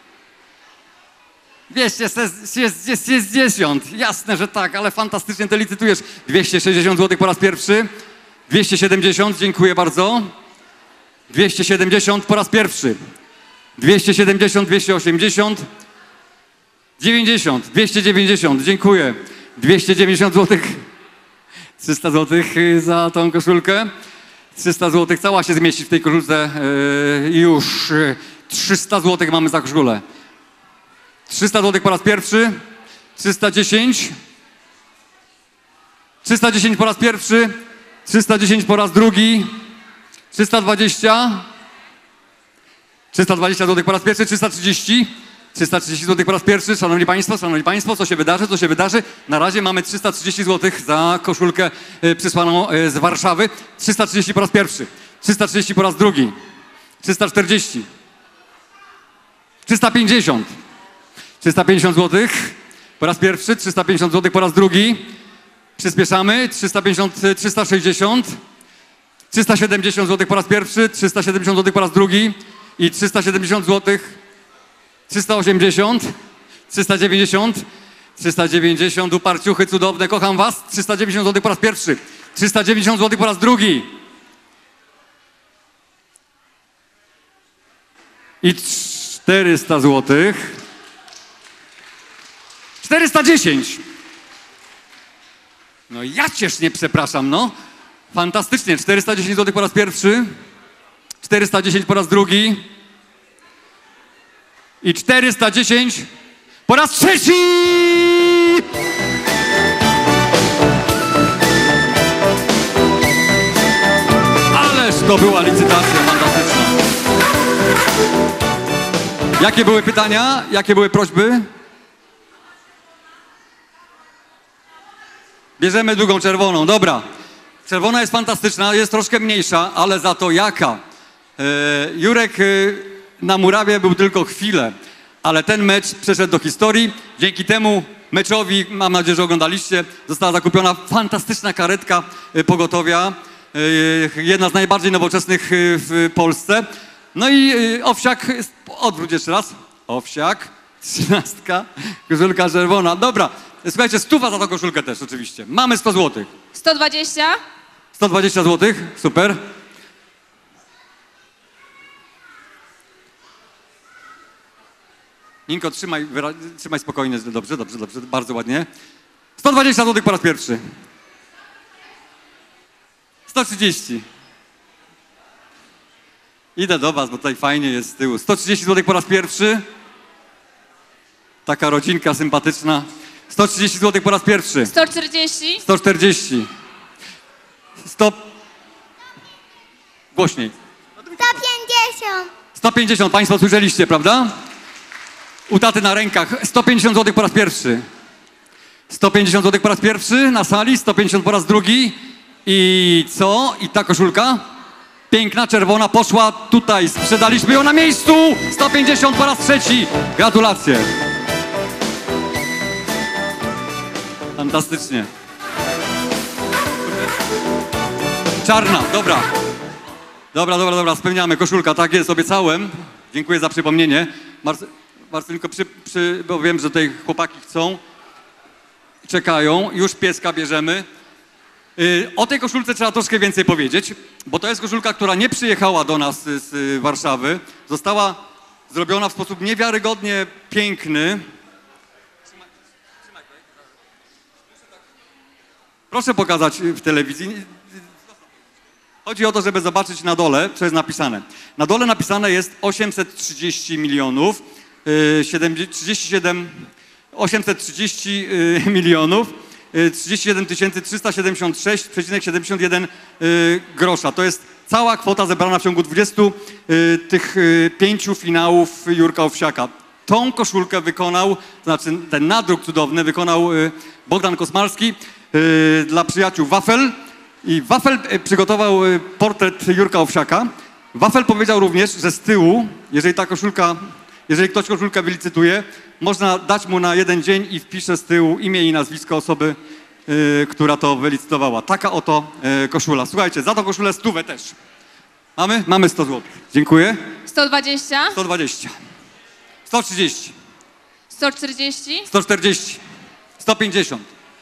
260. Jasne, że tak, ale fantastycznie to licytujesz. 260 zł po raz pierwszy. 270, dziękuję bardzo. 270 po raz pierwszy. 270, 280, 90, 290, dziękuję. 290 zł, 300 zł za tą koszulkę. 300 zł, cała się zmieści w tej koszulce już. 300 zł mamy za koszulę. 300 zł po raz pierwszy. 310. 310 po raz pierwszy. 310 po raz drugi. 320. 320 zł po raz pierwszy, 330, 330 zł po raz pierwszy. Szanowni Państwo, co się wydarzy, co się wydarzy? Na razie mamy 330 zł za koszulkę przysłaną z Warszawy. 330 po raz pierwszy, 330 po raz drugi, 340, 350, 350 zł po raz pierwszy, 350 zł po raz drugi. Przyspieszamy, 350, 360, 370 zł po raz pierwszy, 370 zł po raz drugi i 370 zł, 380, 390, 390, uparciuchy cudowne, kocham was, 390 zł po raz pierwszy, 390 zł po raz drugi i 400 zł, 410. No ja cię nie przepraszam, no. Fantastycznie, 410 zł po raz pierwszy, 410 po raz drugi i 410 po raz trzeci! Ależ to była licytacja fantastyczna. Jakie były pytania? Jakie były prośby? Bierzemy drugą czerwoną, dobra. Czerwona jest fantastyczna, jest troszkę mniejsza, ale za to jaka. Jurek na murawie był tylko chwilę, ale ten mecz przeszedł do historii. Dzięki temu meczowi, mam nadzieję, że oglądaliście, została zakupiona fantastyczna karetka pogotowia. Jedna z najbardziej nowoczesnych w Polsce. No i Owsiak, odwróć jeszcze raz. Owsiak, 13, koszulka czerwona. Dobra, słuchajcie, 100 za tą koszulkę też oczywiście. Mamy 100 zł. 120. 120 zł, super. Ninko, trzymaj spokojnie, dobrze, bardzo ładnie. 120 zł po raz pierwszy. 130. Idę do was, bo tutaj fajnie jest z tyłu. 130 zł po raz pierwszy. Taka rodzinka sympatyczna. 130 zł po raz pierwszy. 140. 140. 100. Głośniej. 150. 150, państwo słyszeliście, prawda? U taty na rękach. 150 zł po raz pierwszy. 150 zł po raz pierwszy na sali, 150 po raz drugi. I co? I ta koszulka? Piękna, czerwona, poszła tutaj. Sprzedaliśmy ją na miejscu. 150 po raz trzeci. Gratulacje. Fantastycznie. Czarna, dobra. Dobra, spełniamy. Koszulka, tak jest, obiecałem. Dziękuję za przypomnienie. Marcelinko, bo wiem, że tutaj chłopaki chcą. Czekają. Już pieska bierzemy. O tej koszulce trzeba troszkę więcej powiedzieć, bo to jest koszulka, która nie przyjechała do nas z Warszawy. Została zrobiona w sposób niewiarygodnie piękny. Proszę pokazać w telewizji. Chodzi o to, żeby zobaczyć na dole, co jest napisane. Na dole napisane jest 830 milionów, 830 milionów, 37 376,71 grosza. To jest cała kwota zebrana w ciągu 25 finałów Jurka Owsiaka. Tą koszulkę wykonał, to znaczy ten nadruk cudowny wykonał Bogdan Kosmalski dla przyjaciół Wafel. I Wafel przygotował portret Jurka Owsiaka. Wafel powiedział również, że z tyłu, jeżeli ktoś koszulkę wylicytuje, można dać mu na jeden dzień i wpisze z tyłu imię i nazwisko osoby, która to wylicytowała. Taka oto koszula. Słuchajcie, za tą koszulę 100 też. Mamy? Mamy 100 zł. Dziękuję. 120. 120. 130. 140. 140. 150.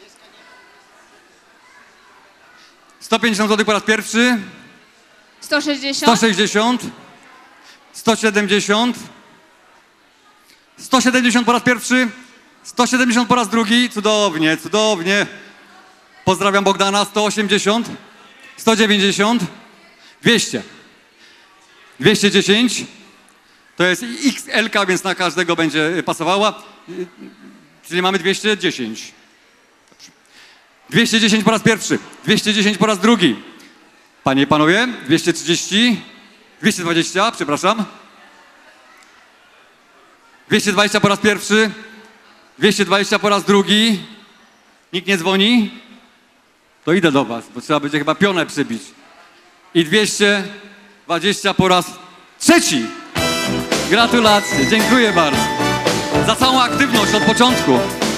150 zł po raz pierwszy. 160. 160. 170. 170 po raz pierwszy. 170 po raz drugi. Cudownie, cudownie. Pozdrawiam Bogdana. 180. 190. 200. 210. To jest XL, więc na każdego będzie pasowała. Czyli mamy 210. 210 po raz pierwszy. 210 po raz drugi. Panie i panowie, 230. 220, przepraszam. 220 po raz pierwszy. 220 po raz drugi. Nikt nie dzwoni? To idę do was, bo trzeba będzie chyba pionę przybić. I 220 po raz trzeci. Gratulacje, dziękuję bardzo. Za całą aktywność od początku.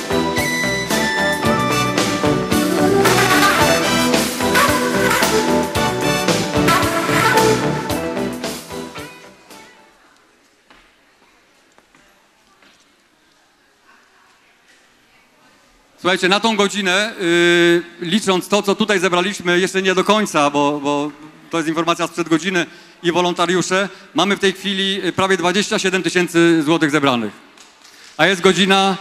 Słuchajcie, na tą godzinę, licząc to, co tutaj zebraliśmy, jeszcze nie do końca, bo to jest informacja sprzed godziny i wolontariusze, mamy w tej chwili prawie 27 000 złotych zebranych. A jest godzina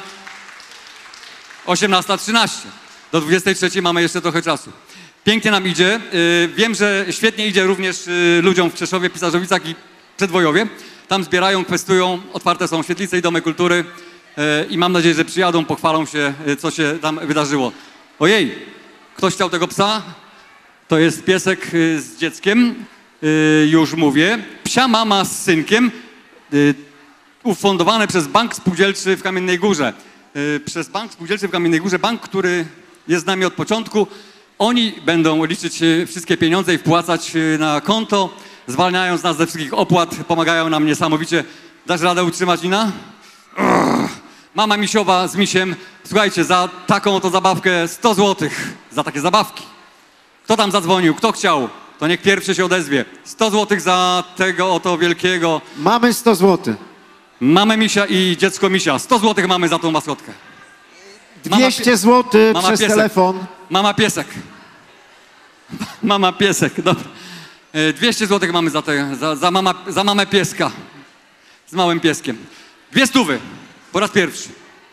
18:13. Do 23:00 mamy jeszcze trochę czasu. Pięknie nam idzie. Wiem, że świetnie idzie również ludziom w Krzeszowie, Pisarzowicach i Przedwojowie. Tam zbierają, kwestują, otwarte są świetlice i domy kultury. I mam nadzieję, że przyjadą, pochwalą się, co się tam wydarzyło. Ojej, ktoś chciał tego psa? To jest piesek z dzieckiem, już mówię. Psia mama z synkiem, ufundowane przez Bank Spółdzielczy w Kamiennej Górze. Przez Bank Spółdzielczy w Kamiennej Górze, bank, który jest z nami od początku. Oni będą liczyć wszystkie pieniądze i wpłacać na konto, zwalniając nas ze wszystkich opłat, pomagają nam niesamowicie. Dasz radę utrzymać, Nina? Mama misiowa z misiem, słuchajcie, za taką oto zabawkę 100 zł, za takie zabawki. Kto tam zadzwonił, kto chciał, to niech pierwszy się odezwie. 100 zł za tego oto wielkiego. Mamy 100 zł. Mamę misia i dziecko misia. 100 zł mamy za tą maskotkę. 200 zł przez piesek. telefon. Mama piesek. Mama piesek, dobra. 200 zł mamy za mamę pieska. Z małym pieskiem. 200 po raz pierwszy.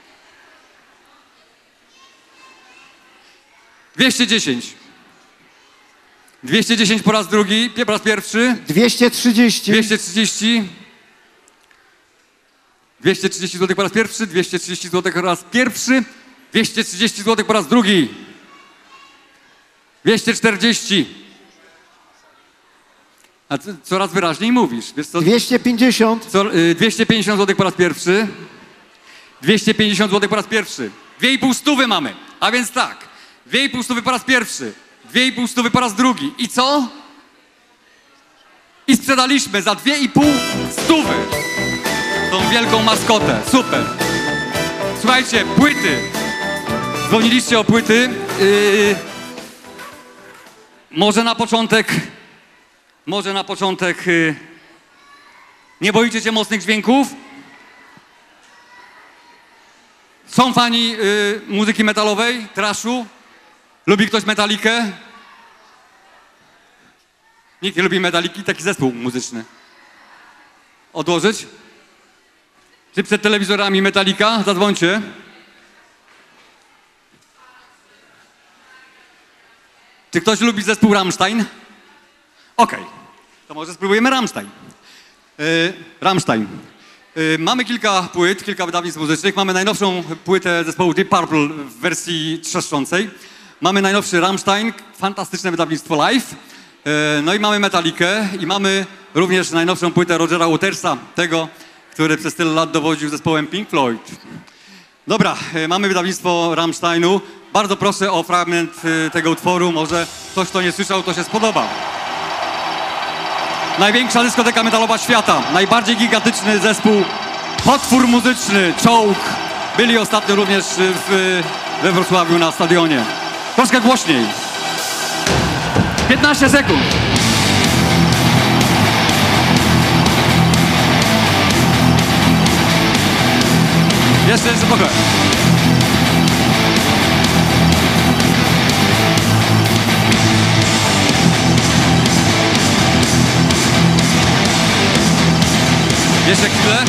210. 210 po raz drugi, po raz pierwszy. 230. 230. 230 zł po raz pierwszy, 230 zł po raz pierwszy, 230 zł po raz drugi. 240. A coraz wyraźniej mówisz. Wiesz co? 250. 250 zł po raz pierwszy. 250 zł po raz pierwszy. 2,5 mamy. A więc tak. 2,5 po raz pierwszy. 2,5 po raz drugi. I co? I sprzedaliśmy za 2,5 tą wielką maskotę. Super. Słuchajcie, płyty. Dzwoniliście o płyty. Może na początek nie boicie się mocnych dźwięków? Są fani muzyki metalowej, trashu? Lubi ktoś Metalikę? Nikt nie lubi Metaliki, taki zespół muzyczny. Odłożyć? Czy przed telewizorami Metalika? Zadzwońcie. Czy ktoś lubi zespół Rammstein? Okej, to może spróbujemy Rammstein. Rammstein. Mamy kilka płyt, kilka wydawnictw muzycznych. Mamy najnowszą płytę zespołu Deep Purple w wersji trzeszczącej. Mamy najnowszy Rammstein, fantastyczne wydawnictwo live. No i mamy Metalikę i mamy również najnowszą płytę Rogera Watersa, tego, który przez tyle lat dowodził zespołem Pink Floyd. Dobra, mamy wydawnictwo Rammsteinu. Bardzo proszę o fragment tego utworu. Może ktoś, kto nie słyszał, to się spodoba. Największa dyskoteka metalowa świata. Najbardziej gigantyczny zespół. Potwór muzyczny, czołg. Byli ostatnio również we Wrocławiu na stadionie. Troszkę głośniej. 15 sekund. Jeszcze trochę. Jeszcze chwilę.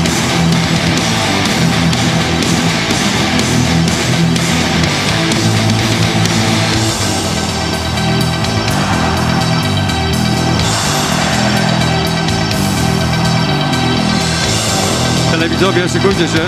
Telewidzowie, szykujcie się.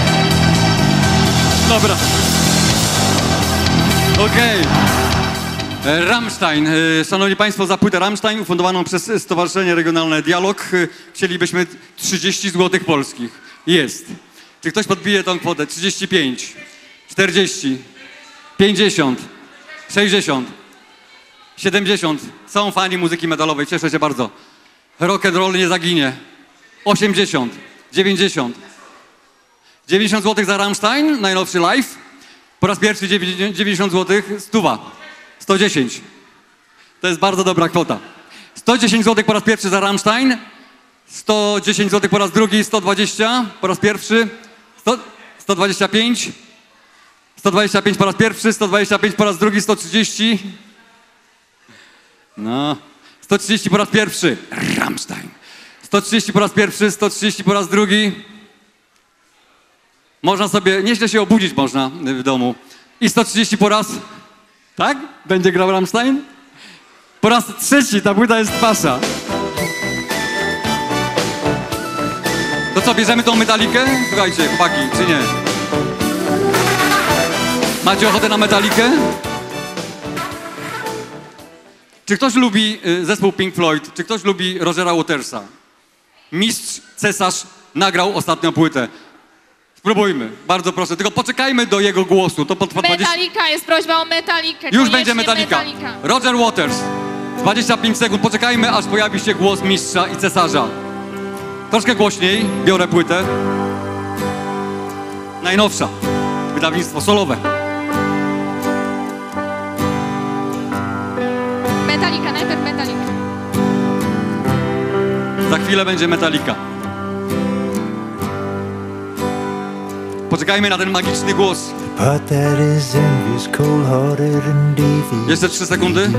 Dobra. Okej. Rammstein. Szanowni Państwo, za płytę Rammstein ufundowaną przez Stowarzyszenie Regionalne Dialog chcielibyśmy 30 zł polskich. Jest. Czy ktoś podbije tą kwotę? 35, 40, 50, 60, 70. Są fani muzyki metalowej, cieszę się bardzo. Rock and roll nie zaginie. 80, 90. 90 zł za Rammstein, najnowszy live. Po raz pierwszy 90 zł, 100. 110. To jest bardzo dobra kwota. 110 zł po raz pierwszy za Rammstein. 110 zł po raz drugi, 120 po raz pierwszy. 125. 125 po raz pierwszy, 125 po raz drugi, 130. No. 130 po raz pierwszy. Rammstein. 130 po raz pierwszy, 130 po raz drugi. Można sobie, nieźle się obudzić można w domu. I 130 po raz... Tak? Będzie grał Rammstein? Po raz trzeci, ta płyta jest wasza. To co, bierzemy tą Metalikę? Słuchajcie, chłopaki, czy nie? Macie ochotę na Metalikę? Czy ktoś lubi zespół Pink Floyd? Czy ktoś lubi Rogera Watersa? Mistrz, cesarz nagrał ostatnią płytę. Spróbujmy, bardzo proszę. Tylko poczekajmy do jego głosu. To po 20... Metallica, jest prośba o Metalikę. Już będzie Metallica. Roger Waters. 25 sekund. Poczekajmy, aż pojawi się głos mistrza i cesarza. Troszkę głośniej. Biorę płytę. Najnowsza. Wydawnictwo solowe. Metallica, najpierw Metallica. Za chwilę będzie Metallica. Poczekajmy na ten magiczny głos. Jeszcze 3 sekundy.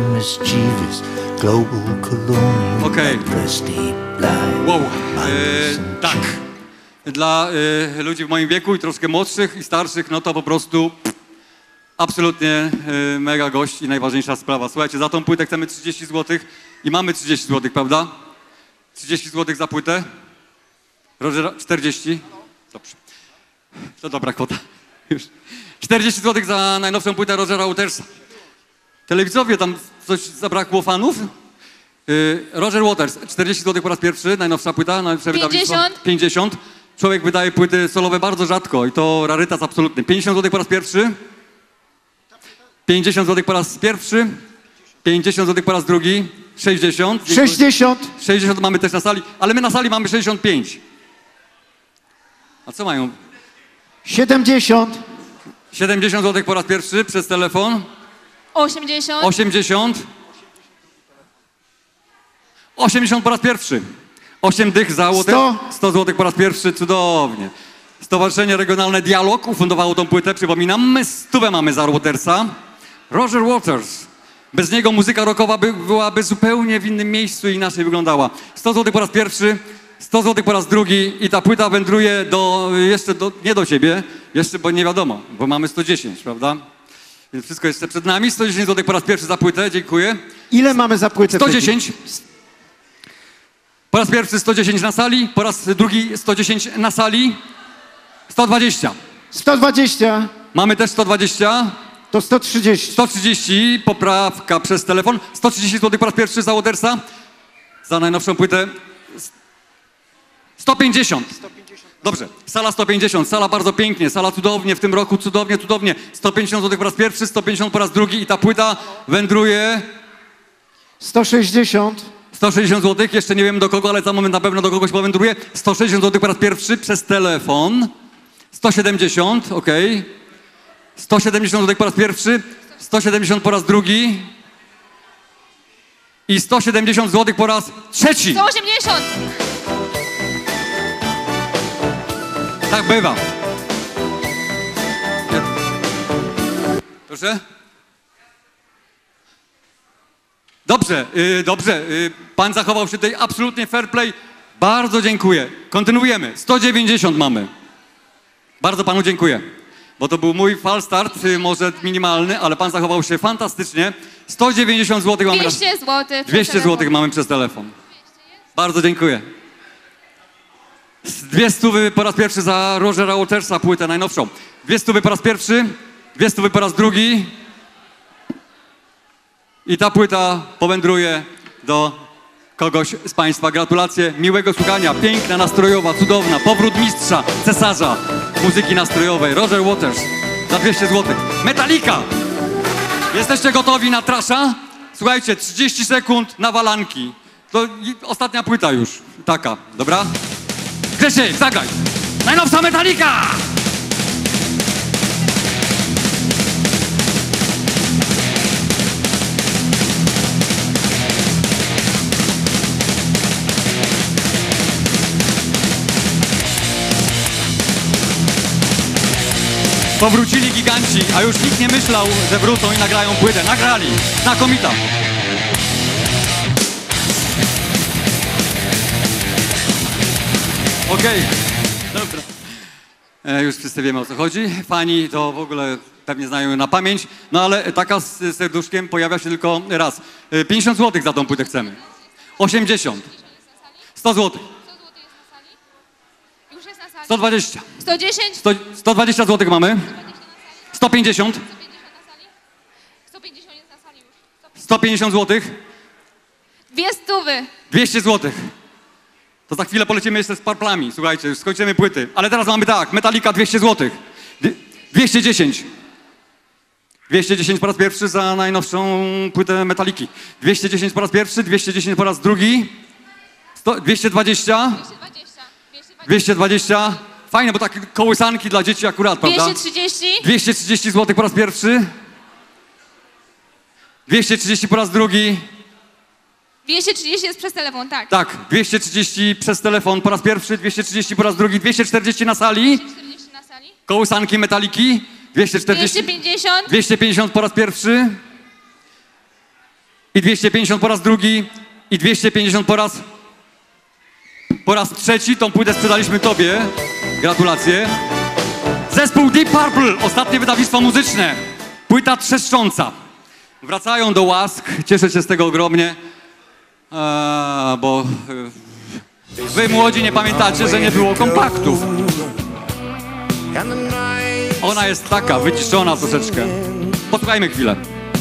Okej. Wow. Tak. Dla ludzi w moim wieku i troszkę młodszych i starszych, no to po prostu absolutnie mega gość i najważniejsza sprawa. Słuchajcie, za tą płytę chcemy 30 zł i mamy 30 zł, prawda? 30 zł za płytę. Roger, 40? Dobrze. To dobra kwota. Już. 40 zł za najnowszą płytę Rogera Watersa. Telewidzowie, tam coś zabrakło fanów? Roger Waters, 40 zł po raz pierwszy, najnowsza płyta, najnowsze 50. 50. Człowiek wydaje płyty solowe bardzo rzadko i to rarytas absolutny. 50 zł po raz pierwszy. 50 zł po raz pierwszy. 50 zł po raz drugi. 60. 60. 60 mamy też na sali, ale my na sali mamy 65. A co mają? 70. 70 zł po raz pierwszy przez telefon. 80. 80. 80 po raz pierwszy. 8 dych za Water. 100 zł po raz pierwszy, cudownie. Stowarzyszenie Regionalne Dialog ufundowało tą płytę, przypominam. 100 mamy za Watersa. Roger Waters. Bez niego muzyka rockowa byłaby zupełnie w innym miejscu i inaczej wyglądała. 100 zł po raz pierwszy, 100 zł po raz drugi i ta płyta wędruje nie do ciebie, jeszcze, bo nie wiadomo, bo mamy 110, prawda? Więc wszystko jeszcze przed nami. 110 zł po raz pierwszy za płytę, dziękuję. Ile mamy za płytę? 110. Po raz pierwszy 110 na sali, po raz drugi 110 na sali. 120. 120. Mamy też 120. To 130. 130, poprawka przez telefon. 130 zł po raz pierwszy za Watersa. Za najnowszą płytę. 150. Dobrze, sala 150, sala bardzo pięknie, sala cudownie, w tym roku cudownie, cudownie. 150 zł po raz pierwszy, 150 po raz drugi i ta płyta wędruje... 160. 160 zł, jeszcze nie wiem do kogo, ale za moment na pewno do kogoś powędruje. 160 zł po raz pierwszy przez telefon. 170, okej. 170 zł po raz pierwszy, 170 po raz drugi i 170 zł po raz trzeci. 180. Tak bywa. Proszę? Dobrze, dobrze. Pan zachował się tutaj absolutnie fair play. Bardzo dziękuję. Kontynuujemy. 190 mamy. Bardzo panu dziękuję. Bo to był mój fal start, może minimalny, ale pan zachował się fantastycznie. 190 zł mamy. 200 zł. 200 zł mamy przez telefon. Bardzo dziękuję. 200 po raz pierwszy za Rogera Watersa, płytę najnowszą. 200 po raz pierwszy, 200 po raz drugi. I ta płyta powędruje do kogoś z Państwa. Gratulacje, miłego słuchania. Piękna, nastrojowa, cudowna. Powrót mistrza, cesarza muzyki nastrojowej. Roger Waters za 200 zł. Metallica! Jesteście gotowi na trasza? Słuchajcie, 30 sekund na walanki. To ostatnia płyta już. Taka, dobra? Grzesiek, zagraj! Najnowsza Metallica! Powrócili giganci, a już nikt nie myślał, że wrócą i nagrają płytę. Nagrali. Znakomita. Okej. Dobra. Już wszyscy wiemy, o co chodzi. Fani to w ogóle pewnie znają ją na pamięć. No ale taka z serduszkiem pojawia się tylko raz. 50 zł za tą płytę chcemy. 80. 100 zł. 120. 110. 120 zł mamy. 150. 150 jest na sali już. 150 zł. 200. 200 zł. To za chwilę polecimy jeszcze z Purplami. Słuchajcie, już skończymy płyty. Ale teraz mamy tak, Metallica 200 zł. 210. 210 po raz pierwszy za najnowszą płytę Metalliki. 210 po raz pierwszy, 210 po raz drugi. 220. 220. Fajne, bo takie kołysanki dla dzieci akurat, prawda? 230. 230 zł po raz pierwszy. 230 po raz drugi. 230 jest przez telefon, tak. Tak, 230 przez telefon po raz pierwszy, 230 po raz drugi, 240 na sali. 240 na sali. Kołysanki Metalliki. 240. 250. 250 po raz pierwszy. I 250 po raz drugi. I 250 po raz trzeci. Tą płytę sprzedaliśmy tobie. Gratulacje. Zespół Deep Purple. Ostatnie wydawnictwo muzyczne. Płyta trzeszcząca. Wracają do łask. Cieszę się z tego ogromnie. Bo wy młodzi nie pamiętacie, że nie było kompaktów. Ona jest taka, wyciszona troszeczkę. Posłuchajmy chwilę.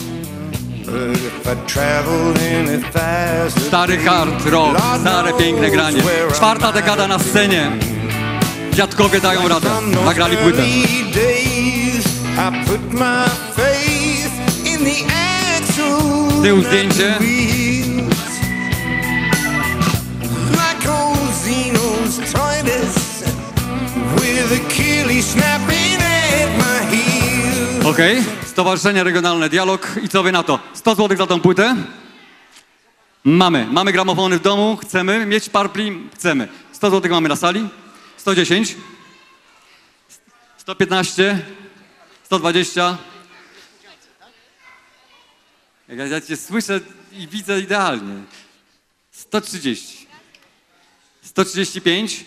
Stary hard rock, stare piękne granie. Czwarta dekada na scenie. Dziadkowie dają radę. Nagrali płytę. Z tyłu zdjęcie. Okej, Stowarzyszenie Regionalne Dialog. I co wy na to? 100 zł za tą płytę? Mamy gramofony w domu, chcemy mieć Purpli, chcemy. 100 zł mamy na sali, 110, 115, 120. Jak ja cię słyszę i widzę idealnie. 130, 135,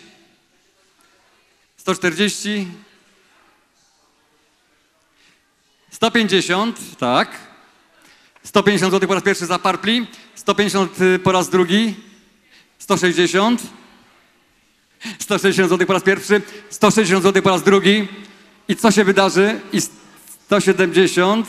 140, 150, tak. 150 zł po raz pierwszy za Purpli, 150 po raz drugi, 160, 160 zł po raz pierwszy, 160 zł po raz drugi. I co się wydarzy? I 170,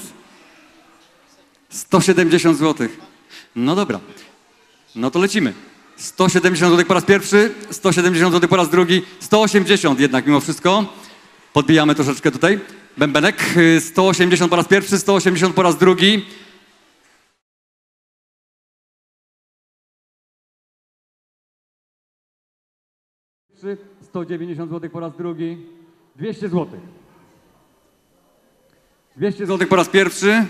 170 zł. No dobra, no to lecimy. 170 zł po raz pierwszy, 170 zł po raz drugi, 180 jednak mimo wszystko. Podbijamy troszeczkę tutaj. Bębenek, 180 po raz pierwszy, 180 po raz drugi. Trzy, 190 zł po raz drugi, 200 zł. 200 zł po raz pierwszy,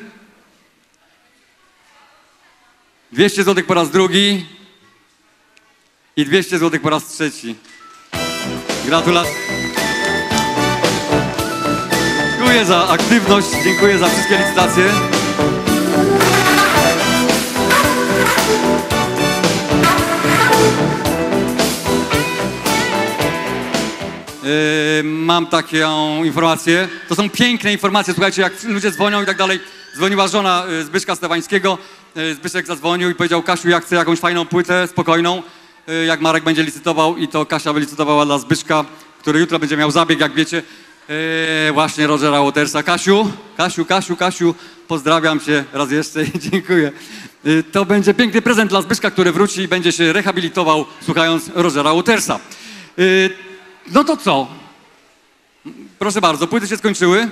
200 zł po raz drugi i 200 zł po raz trzeci. Gratulacje. Dziękuję za aktywność, dziękuję za wszystkie licytacje. Mam taką informację. To są piękne informacje, słuchajcie, jak ludzie dzwonią i tak dalej. Dzwoniła żona Zbyszka Stewańskiego. Zbyszek zadzwonił i powiedział: Kasiu, ja chcę jakąś fajną płytę, spokojną, jak Marek będzie licytował, i to Kasia wylicytowała dla Zbyszka, który jutro będzie miał zabieg, jak wiecie. Właśnie Rogera Watersa. Kasiu, pozdrawiam cię raz jeszcze i dziękuję. To będzie piękny prezent dla Zbyszka, który wróci i będzie się rehabilitował słuchając Rogera Watersa. No to co? Proszę bardzo, płyty się skończyły.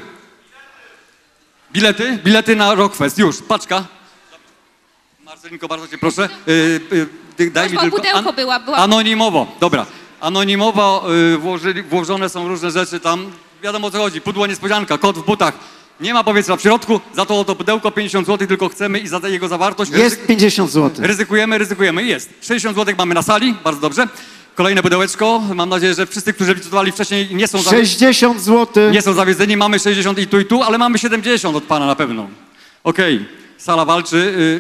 Bilety na Rockfest, już, paczka. Marcelinko, bardzo cię proszę. Daj mi tylko pudełko była. anonimowo, dobra. Anonimowo włożone są różne rzeczy tam. Wiadomo o co chodzi, pudło niespodzianka, kot w butach. Nie ma powietrza w środku, za to pudełko 50 zł tylko chcemy i za jego zawartość... Jest 50 zł. Ryzykujemy i jest. 60 zł mamy na sali, bardzo dobrze. Kolejne pudełeczko, mam nadzieję, że wszyscy, którzy licytowali wcześniej nie są 60 zł. Nie są zawiedzeni, mamy 60 i tu, ale mamy 70 od pana na pewno. Okej, sala walczy,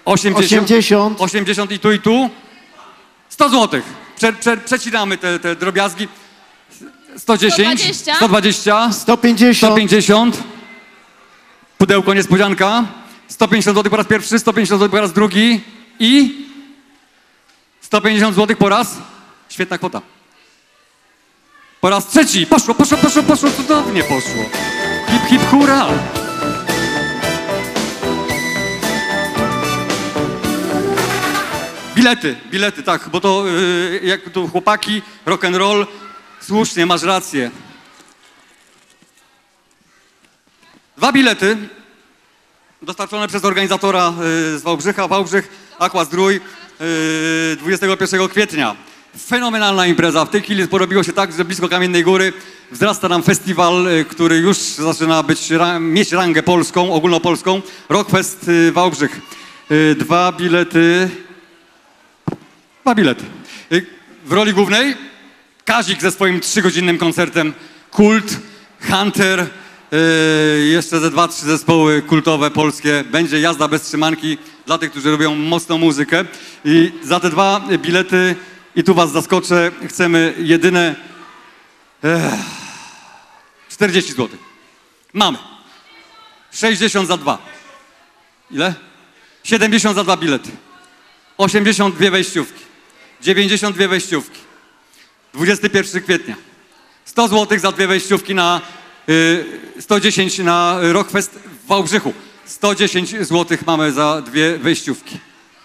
80 i tu. 100 zł. Przecinamy te drobiazgi. 110, 120, 150. Pudełko niespodzianka. 150 zł po raz pierwszy, 150 zł po raz drugi i 150 zł po raz... Świetna kwota. Po raz trzeci. Poszło, cudownie poszło. Hip, hurra! Bilety, tak, bo to jak tu chłopaki, rock and roll, słusznie, masz rację. 2 bilety dostarczone przez organizatora z Wałbrzycha, Wałbrzych, Aqua Zdrój, 21 kwietnia. Fenomenalna impreza. W tej chwili porobiło się tak, że blisko Kamiennej Góry wzrasta nam festiwal, który już zaczyna mieć rangę polską, ogólnopolską. Rockfest Wałbrzych. 2 bilety. W roli głównej Kazik ze swoim 3-godzinnym koncertem Kult, Hunter, jeszcze ze 2-3 zespoły kultowe polskie. Będzie jazda bez trzymanki dla tych, którzy lubią mocną muzykę. I za te 2 bilety, i tu was zaskoczę, chcemy jedyne 40 zł. Mamy. 60 za 2. Ile? 70 za 2 bilety. 82 wejściówki. 92 wejściówki. 21 kwietnia. 100 zł za 2 wejściówki na 110 na Rockfest w Wałbrzychu. 110 zł mamy za 2 wejściówki.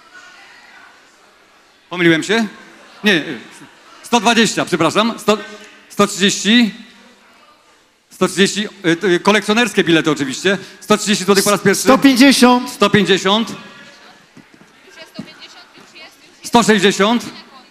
Pomyliłem się? Nie, 120, przepraszam. 130. 130, kolekcjonerskie bilety oczywiście. 130 zł po raz pierwszy. 150. 150. 160.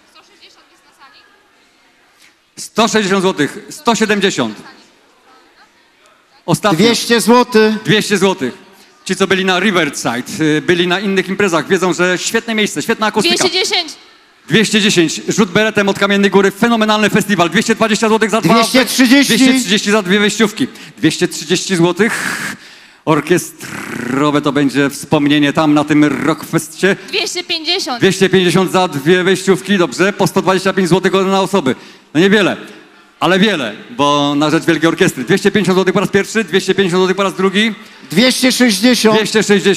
160 zł. 170. Ostatnio. 200 zł. 200 zł. Ci, co byli na Riverside, byli na innych imprezach, wiedzą, że świetne miejsce, świetna akustyka. 210. 210. Rzut beretem od Kamiennej Góry. Fenomenalny festiwal. 220 zł za 2. 230. 230 za 2 wejściówki. 230 zł. Orkiestrowe to będzie wspomnienie tam na tym Rockfestie. 250. 250 za 2 wejściówki. Dobrze. Po 125 zł na osoby. No niewiele, ale wiele, bo na rzecz Wielkiej Orkiestry. 250 zł po raz pierwszy, 250 zł po raz drugi. 260. 260.